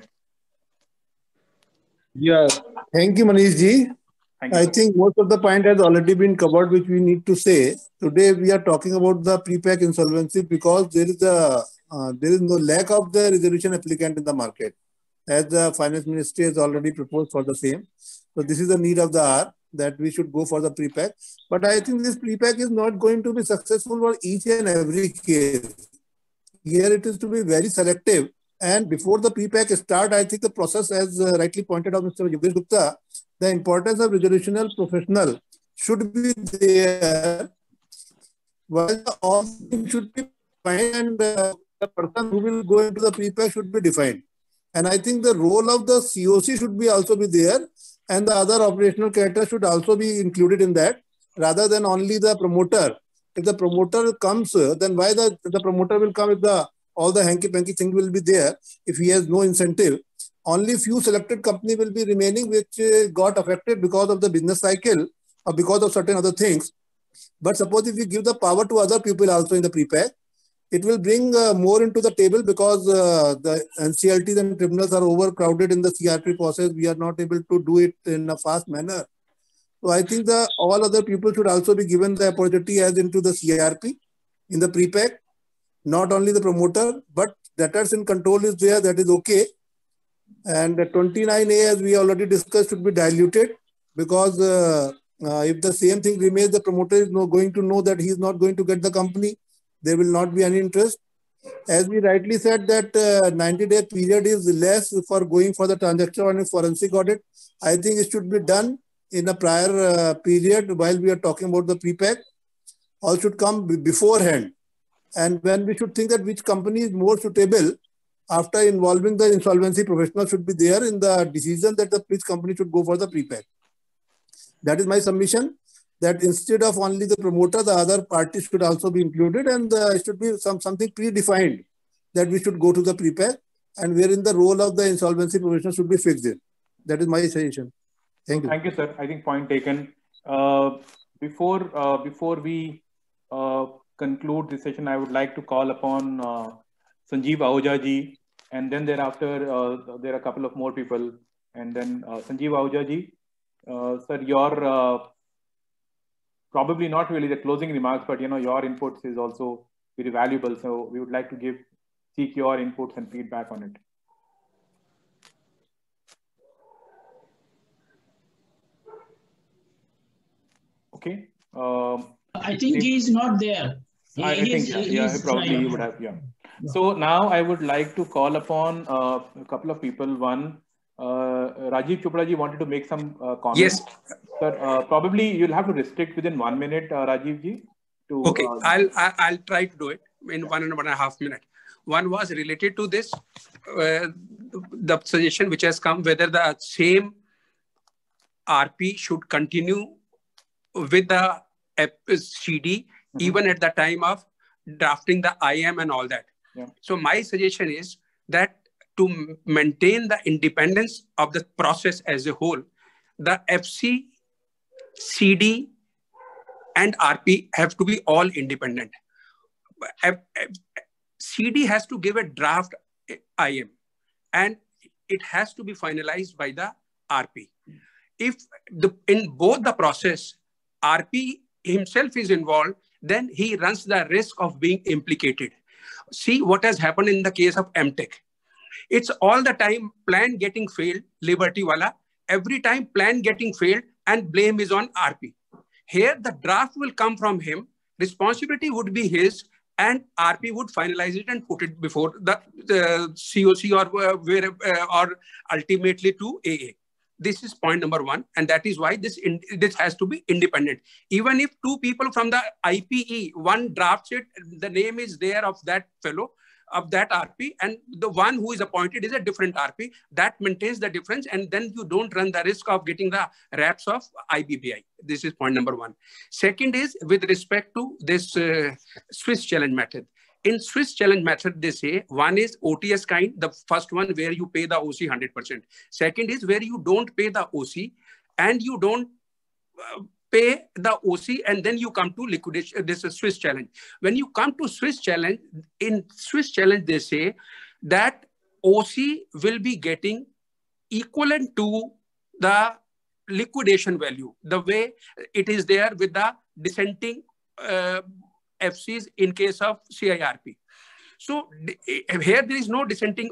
Yeah, thank you, Manish ji. I think most of the point has already been covered, which we need to say. Today we are talking about the pre-pack insolvency because there is no lack of the resolution applicant in the market, as the Finance Ministry has already proposed for the same. So this is the need of the hour that we should go for the pre-pack. But I think this pre-pack is not going to be successful for each and every case. Here it is to be very selective. And before the pre-pack start, I think the process, as rightly pointed out Mr. Yogesh Gupta, the importance of resolutional professional should be there, while all things should be defined, and the person who will go into the pre-pack should be defined. And I think the role of the COC should be also be there, and the other operational characters should also be included in that, rather than only the promoter. If the promoter comes, then why the promoter will come if all the hanky-panky thing will be there if he has no incentive? Only few selected company will be remaining which got affected because of the business cycle or because of certain other things. But suppose if we give the power to other people also in the pre-pack, it will bring more into the table because the NCLTs and tribunals are overcrowded in the CRP process. We are not able to do it in a fast manner. So I think all other people should also be given the opportunity as into the CRP in the pre-pack. Not only the promoter, but debtors in control is there, that is okay. And the 29A, as we already discussed, should be diluted because if the same thing remains, the promoter is going to know that he is not going to get the company. There will not be any interest. As we rightly said that 90-day period is less for going for the transaction on a forensic audit. I think it should be done in a prior period while we are talking about the pre-pack. All should come beforehand. And when we should think that which company is more suitable, after involving the insolvency professional should be there in the decision that which company should go for the pre-pack. That is my submission, that instead of only the promoter, the other parties should also be included, and it should be something predefined that we should go to the pre-pack, and wherein the role of the insolvency professional should be fixed in. That is my suggestion. Thank you. Thank you, sir. I think point taken. Before we conclude this session, I would like to call upon Sanjeev Ahuja ji, and then thereafter there are a couple of more people, and then Sanjeev Ahuja ji, sir, your probably not really the closing remarks, but your inputs is also very valuable. So we would like to seek your inputs and feedback on it. Okay. I think he is not there. I think probably he would have. Yeah. So now I would like to call upon a couple of people. One, Rajiv Chopra ji wanted to make some comments. Yes. Sir, probably you'll have to restrict within 1 minute, Rajiv ji. Okay, I'll try to do it in 1.5 minutes. One was related to this, the suggestion which has come, whether the same RP should continue with the CD even at the time of drafting the IM and all that. Yeah. So my suggestion is that to maintain the independence of the process as a whole, the FC, CD, and RP have to be all independent. CD has to give a draft IM, and it has to be finalized by the RP. If in both the process, RP himself is involved, then he runs the risk of being implicated. See what has happened in the case of MTech. It's all the time plan getting failed, Liberty Wala. Every time plan getting failed and blame is on RP. Here the draft will come from him, responsibility would be his, and RP would finalize it and put it before the COC or ultimately to AA. This is point number one, and that is why this has to be independent. Even if two people from the IPE, one drafts it, the name is there of that fellow, of that RP, and the one who is appointed is a different RP, that maintains the difference, and then you don't run the risk of getting the raps of IBBI. This is point number one. Second is with respect to this Swiss challenge method. In Swiss challenge method, they say one is OTS kind, the first one where you pay the OC 100%. Second is where you don't pay the OC and you don't pay the OC, and then you come to liquidation. This is Swiss challenge. When you come to Swiss challenge, in Swiss challenge, they say that OC will be getting equivalent to the liquidation value, the way it is there with the dissenting FCs in case of CIRP. So here there is no dissenting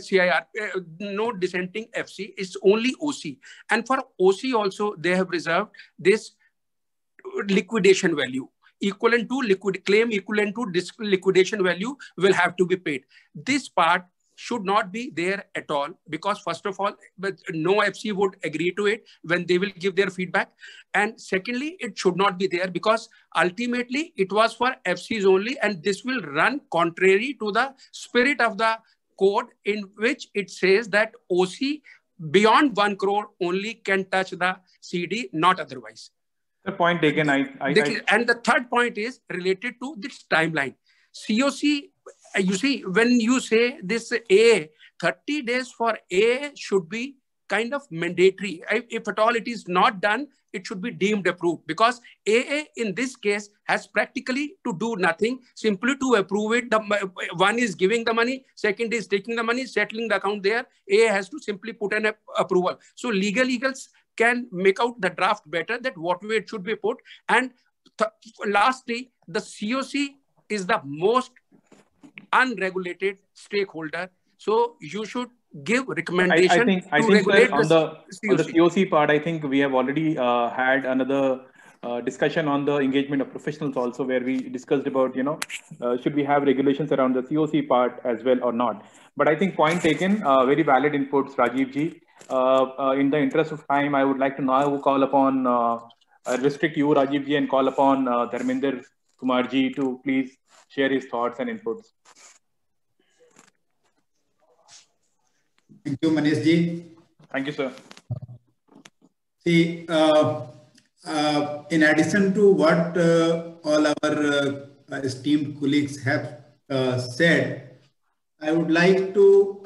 no dissenting FC, it's only OC. And for OC also, they have reserved this liquidation value equivalent to claim equivalent to liquidation value will have to be paid. This part should not be there at all, because first of all, no FC would agree to it when they will give their feedback. And secondly, it should not be there because ultimately it was for FCs only, and this will run contrary to the spirit of the code, in which it says that OC beyond 1 crore only can touch the CD, not otherwise. The point taken. And the third point is related to this timeline. COC, you see, when you say this A, 30 days for A should be kind of mandatory. If at all it is not done, it should be deemed approved, because AA in this case has practically to do nothing, simply to approve it. One is giving the money, second is taking the money, settling the account there. AA has to simply put an approval. So legals can make out the draft better, that what way it should be put. And lastly, the COC is the most unregulated stakeholder. So you should give recommendation I think regulate sir, on the COC part, I think we have already had another discussion on the engagement of professionals also, where we discussed about, should we have regulations around the COC part as well or not. But I think point taken, very valid inputs, Rajiv ji. In the interest of time, I would like to now call upon, restrict you, Rajiv ji, and call upon Dharmender Kumar ji to please share his thoughts and inputs. Thank you, Manish ji. Thank you, sir. See, in addition to what all our esteemed colleagues have said, I would like to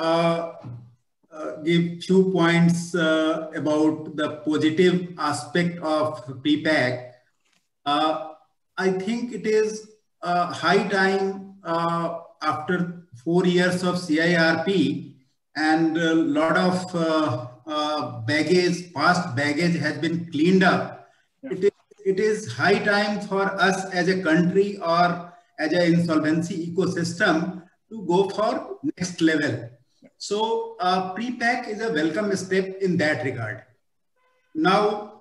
give few points about the positive aspect of PPAC. I think it is high time after 4 years of CIRP, and a lot of baggage, past baggage has been cleaned up. Yeah. It is high time for us as a country or as an insolvency ecosystem to go for next level. So PPAC is a welcome step in that regard. Now,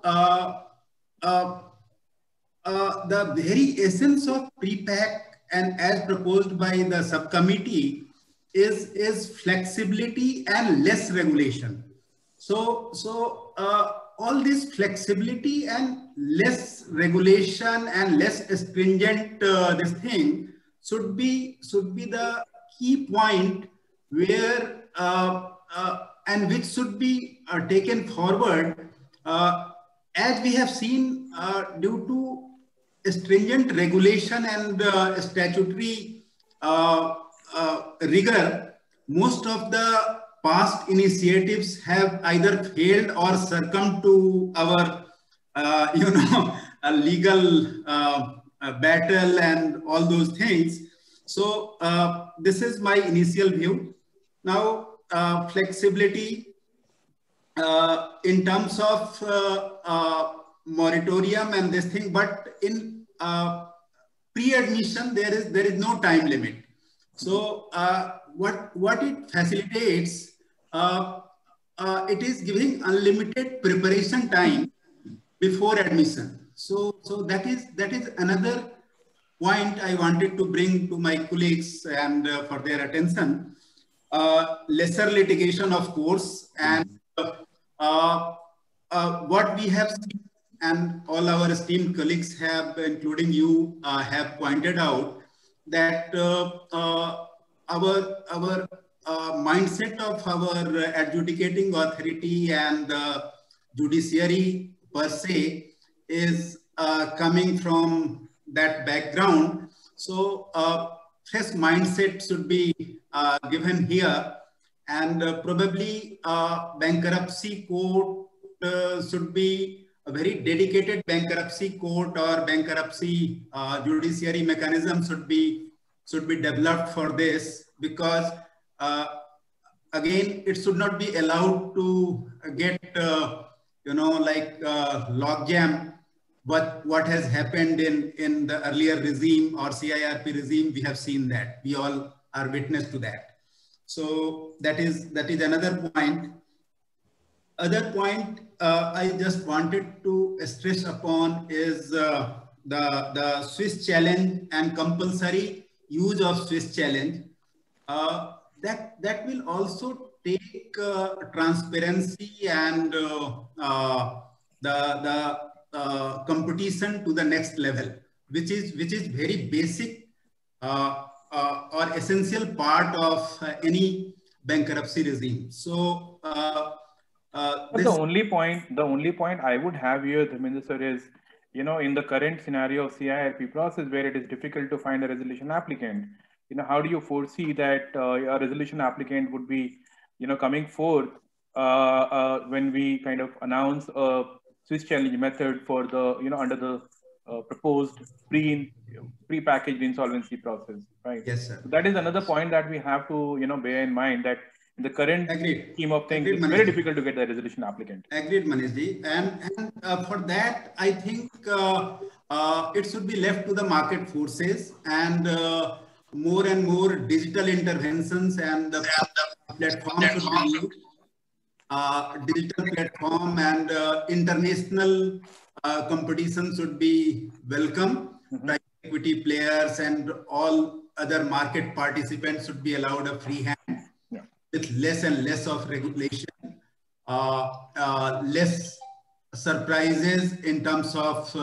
the very essence of PPAC, and as proposed by the subcommittee, is flexibility and less regulation. So all this flexibility and less regulation and less stringent this thing should be the key point where and which should be taken forward, as we have seen due to stringent regulation and statutory rigor. Most of the past initiatives have either failed or succumbed to our, legal battle and all those things. So this is my initial view. Now, flexibility in terms of moratorium and this thing, but in pre-admission there is no time limit. So what it facilitates, it is giving unlimited preparation time before admission. So that is another point I wanted to bring to my colleagues and for their attention. Lesser litigation, of course, and what we have seen, and all our esteemed colleagues have, including you, have pointed out that our mindset of our adjudicating authority and judiciary per se is coming from that background. So fresh mindset should be given here, and probably bankruptcy court should be a very dedicated bankruptcy court or bankruptcy judiciary mechanism should be developed for this, because again, it should not be allowed to get logjam. But what has happened in the earlier regime or CIRP regime, we have seen that. We all are witness to that. So that is another point. Other point I just wanted to stress upon is the Swiss challenge and compulsory use of Swiss challenge. That will also take transparency and the competition to the next level, which is very basic or essential part of any bankruptcy regime. So the only point I would have here, Dharmender sir, is, in the current scenario of CIRP process where it is difficult to find a resolution applicant, how do you foresee that a resolution applicant would be, coming forth when we kind of announce a Swiss challenge method for the, under the proposed pre-packaged insolvency process, right? Yes, sir. So that is another point that we have to, bear in mind, that in the current scheme of things, it's very difficult to get the resolution applicant. Agreed, Manishji. And for that, I think it should be left to the market forces, and more digital interventions and the platform should be used. Digital platform and international competition should be welcome. Private equity players and all other market participants should be allowed a free hand with less and less of regulation, less surprises in terms of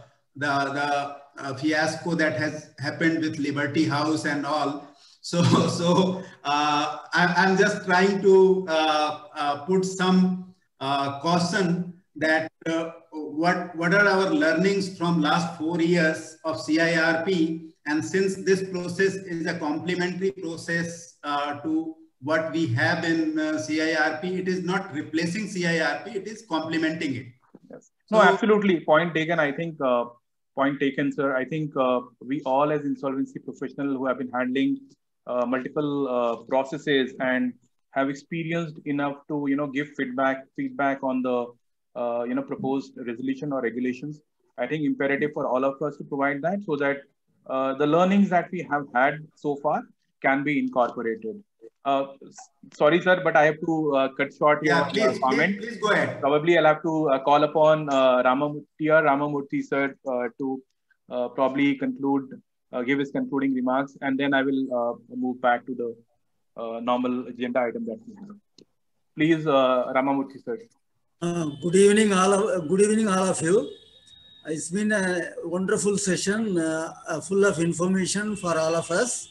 the fiasco that has happened with Liberty House and all. So I'm just trying to put some caution that what are our learnings from last 4 years of CIRP, and since this process is a complementary process to what we have in CIRP, it is not replacing CIRP, it is complementing it. Yes. No, absolutely. Point taken. I think point taken, sir. I think we all as insolvency professionals who have been handling multiple processes and have experienced enough to give feedback on the proposed resolution or regulations. I think imperative for all of us to provide that, so that the learnings that we have had so far can be incorporated. Sorry, sir, but I have to cut short your comment. Please go ahead. Probably I'll have to call upon Ramamurthy sir to probably conclude, give his concluding remarks, and then I will move back to the normal agenda item that we have. Please, Ramamurthy sir. Good evening, all of you. It's been a wonderful session, full of information for all of us.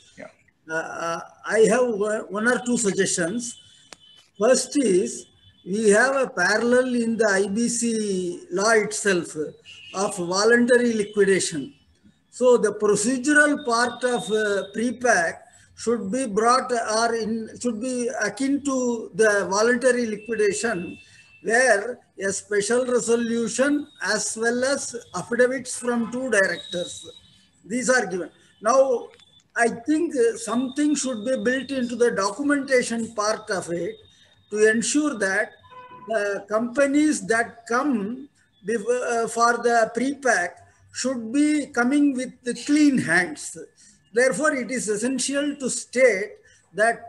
I have one or two suggestions. First is, we have a parallel in the IBC law itself of voluntary liquidation. So the procedural part of pre-pack should be brought should be akin to the voluntary liquidation, where a special resolution as well as affidavits from 2 directors, these are given. Now, I think something should be built into the documentation part of it to ensure that the companies that come for the pre-pack should be coming with the clean hands. Therefore, it is essential to state that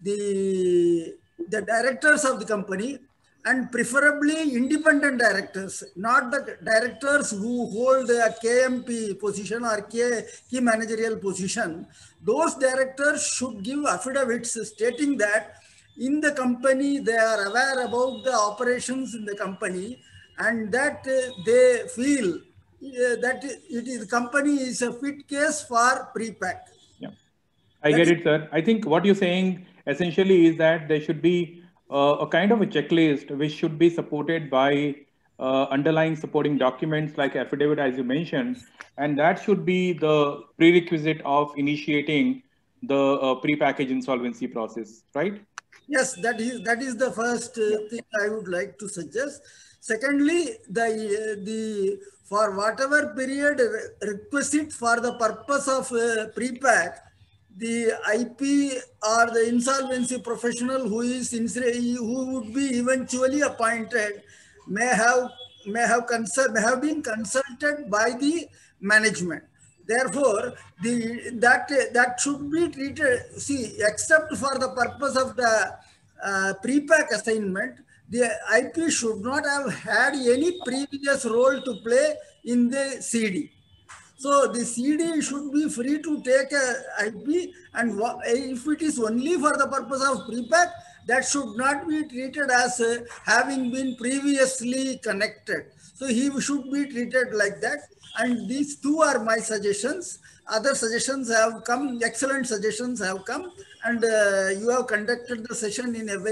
the directors of the company, and preferably independent directors, not the directors who hold a KMP position or key managerial position, those directors should give affidavits stating that in the company they are aware about the operations in the company, and that they feel that the company is a fit case for pre-pack. Yeah, I get it, sir. I think what you're saying essentially is that there should be a kind of a checklist which should be supported by underlying supporting documents like affidavit, as you mentioned, and that should be the prerequisite of initiating the pre-package insolvency process, right? Yes, that is the first thing I would like to suggest. Secondly, for whatever period requisite for the purpose of pre-pack, the IP or the insolvency professional who would be eventually appointed may have been consulted by the management. Therefore, that should be treated. See, except for the purpose of the pre-pack assignment, the IP should not have had any previous role to play in the CD. So the CD should be free to take a IP, and if it is only for the purpose of pre-pack, that should not be treated as having been previously connected. So he should be treated like that. And these two are my suggestions. Other suggestions have come, excellent suggestions have come, and you have conducted the session in a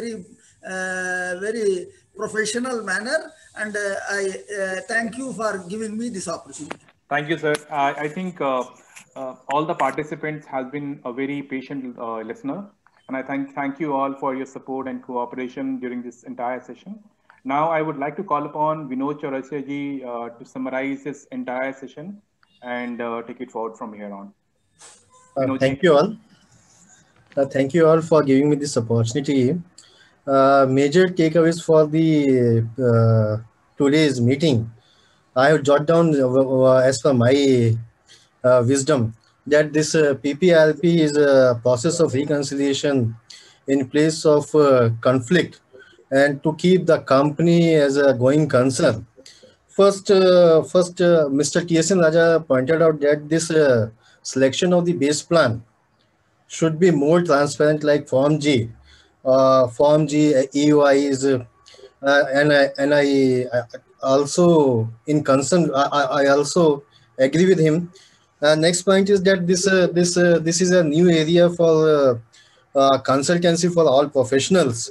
very professional manner. And I thank you for giving me this opportunity. Thank you, sir. I think all the participants have been a very patient listener, And I thank you all for your support and cooperation during this entire session. Now I would like to call upon Vinod Chaurasia ji to summarize this entire session and take it forward from here on. Thank you all. Thank you all for giving me this opportunity. Major takeaways for the today's meeting. I have jotted down as per my wisdom that this PPRP is a process of reconciliation in place of conflict and to keep the company as a going concern. First, Mr. TSN Raja pointed out that this selection of the base plan should be more transparent, like Form G. Form G, EOI is, and I also in concern. I also agree with him. Next point is that this is a new area for consultancy for all professionals.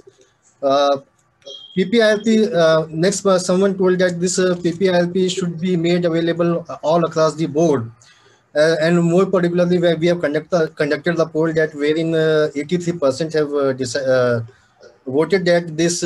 PPRP, next someone told that this PPRP should be made available all across the board. And more particularly where we have conducted the poll that wherein 83% have voted that this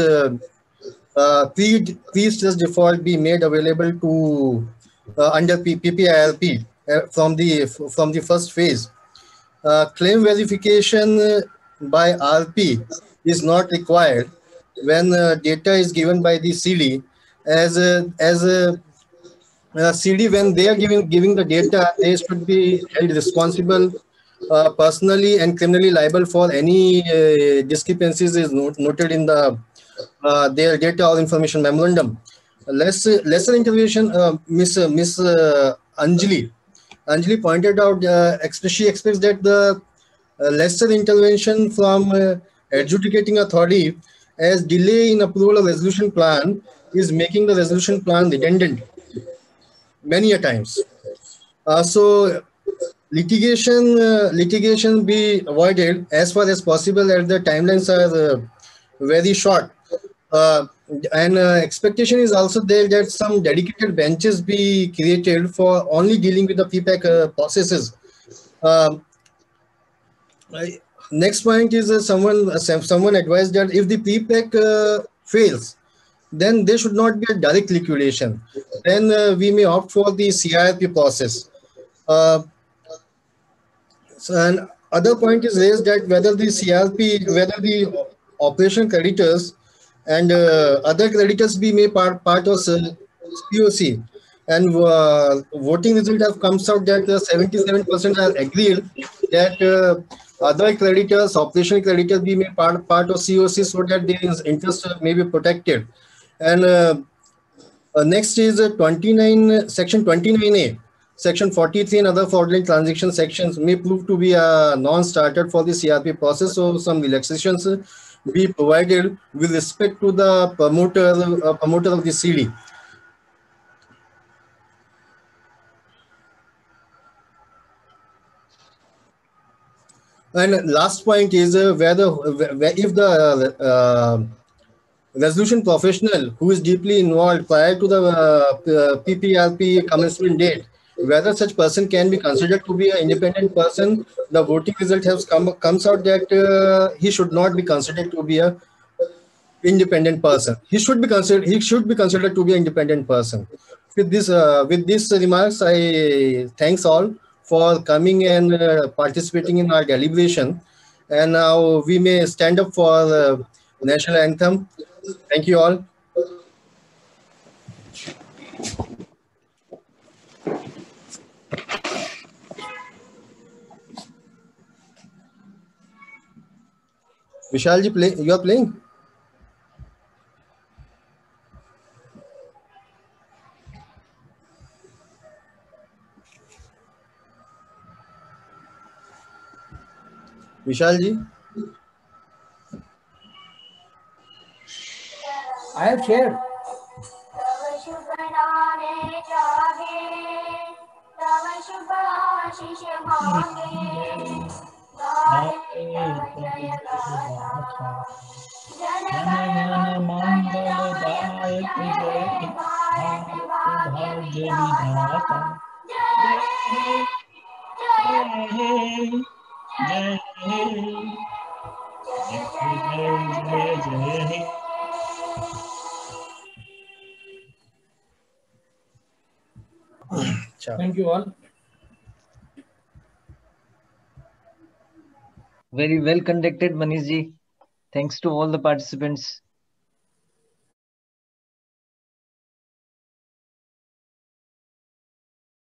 pre-stress default be made available to under PPIRP from the first phase. Claim verification by RP is not required when data is given by the CD as CD, when they are giving the data, they should be held responsible personally and criminally liable for any discrepancies is noted in the their data or information memorandum. Lesser intervention, Miss Anjali pointed out, she expects that the lesser intervention from adjudicating authority as delay in approval of resolution plan is making the resolution plan redundant many a times. So litigation be avoided as far as possible, as the timelines are very short. And expectation is also there that some dedicated benches be created for only dealing with the PPAC processes. Next point is someone advised that if the PPAC fails, then there should not be a direct liquidation. Then we may opt for the CIRP process. And other point is raised that whether the CIRP, whether the operation creditors and other creditors be made part of POC. And voting result have comes out that 77% are agreed that other creditors, operational creditors be made part of COC so that their interest may be protected. And next is section 29A, section 43 and other fraudulent transaction sections may prove to be a non-starter for the CRP process. So some relaxations be provided with respect to the promoter of the CD. And last point is whether if the resolution professional who is deeply involved prior to the PPRP commencement date, whether such person can be considered to be an independent person. The voting result has comes out that he should not be considered to be an independent person. He should be considered to be an independent person. With these remarks, I thanks all for coming and participating in our deliberation. And now we may stand up for the national anthem. Thank you all. Vishalji, you are playing? Vishalji? I have shared. जय जय हे. Thank you all. Very well conducted, Manish ji. Thanks to all the participants.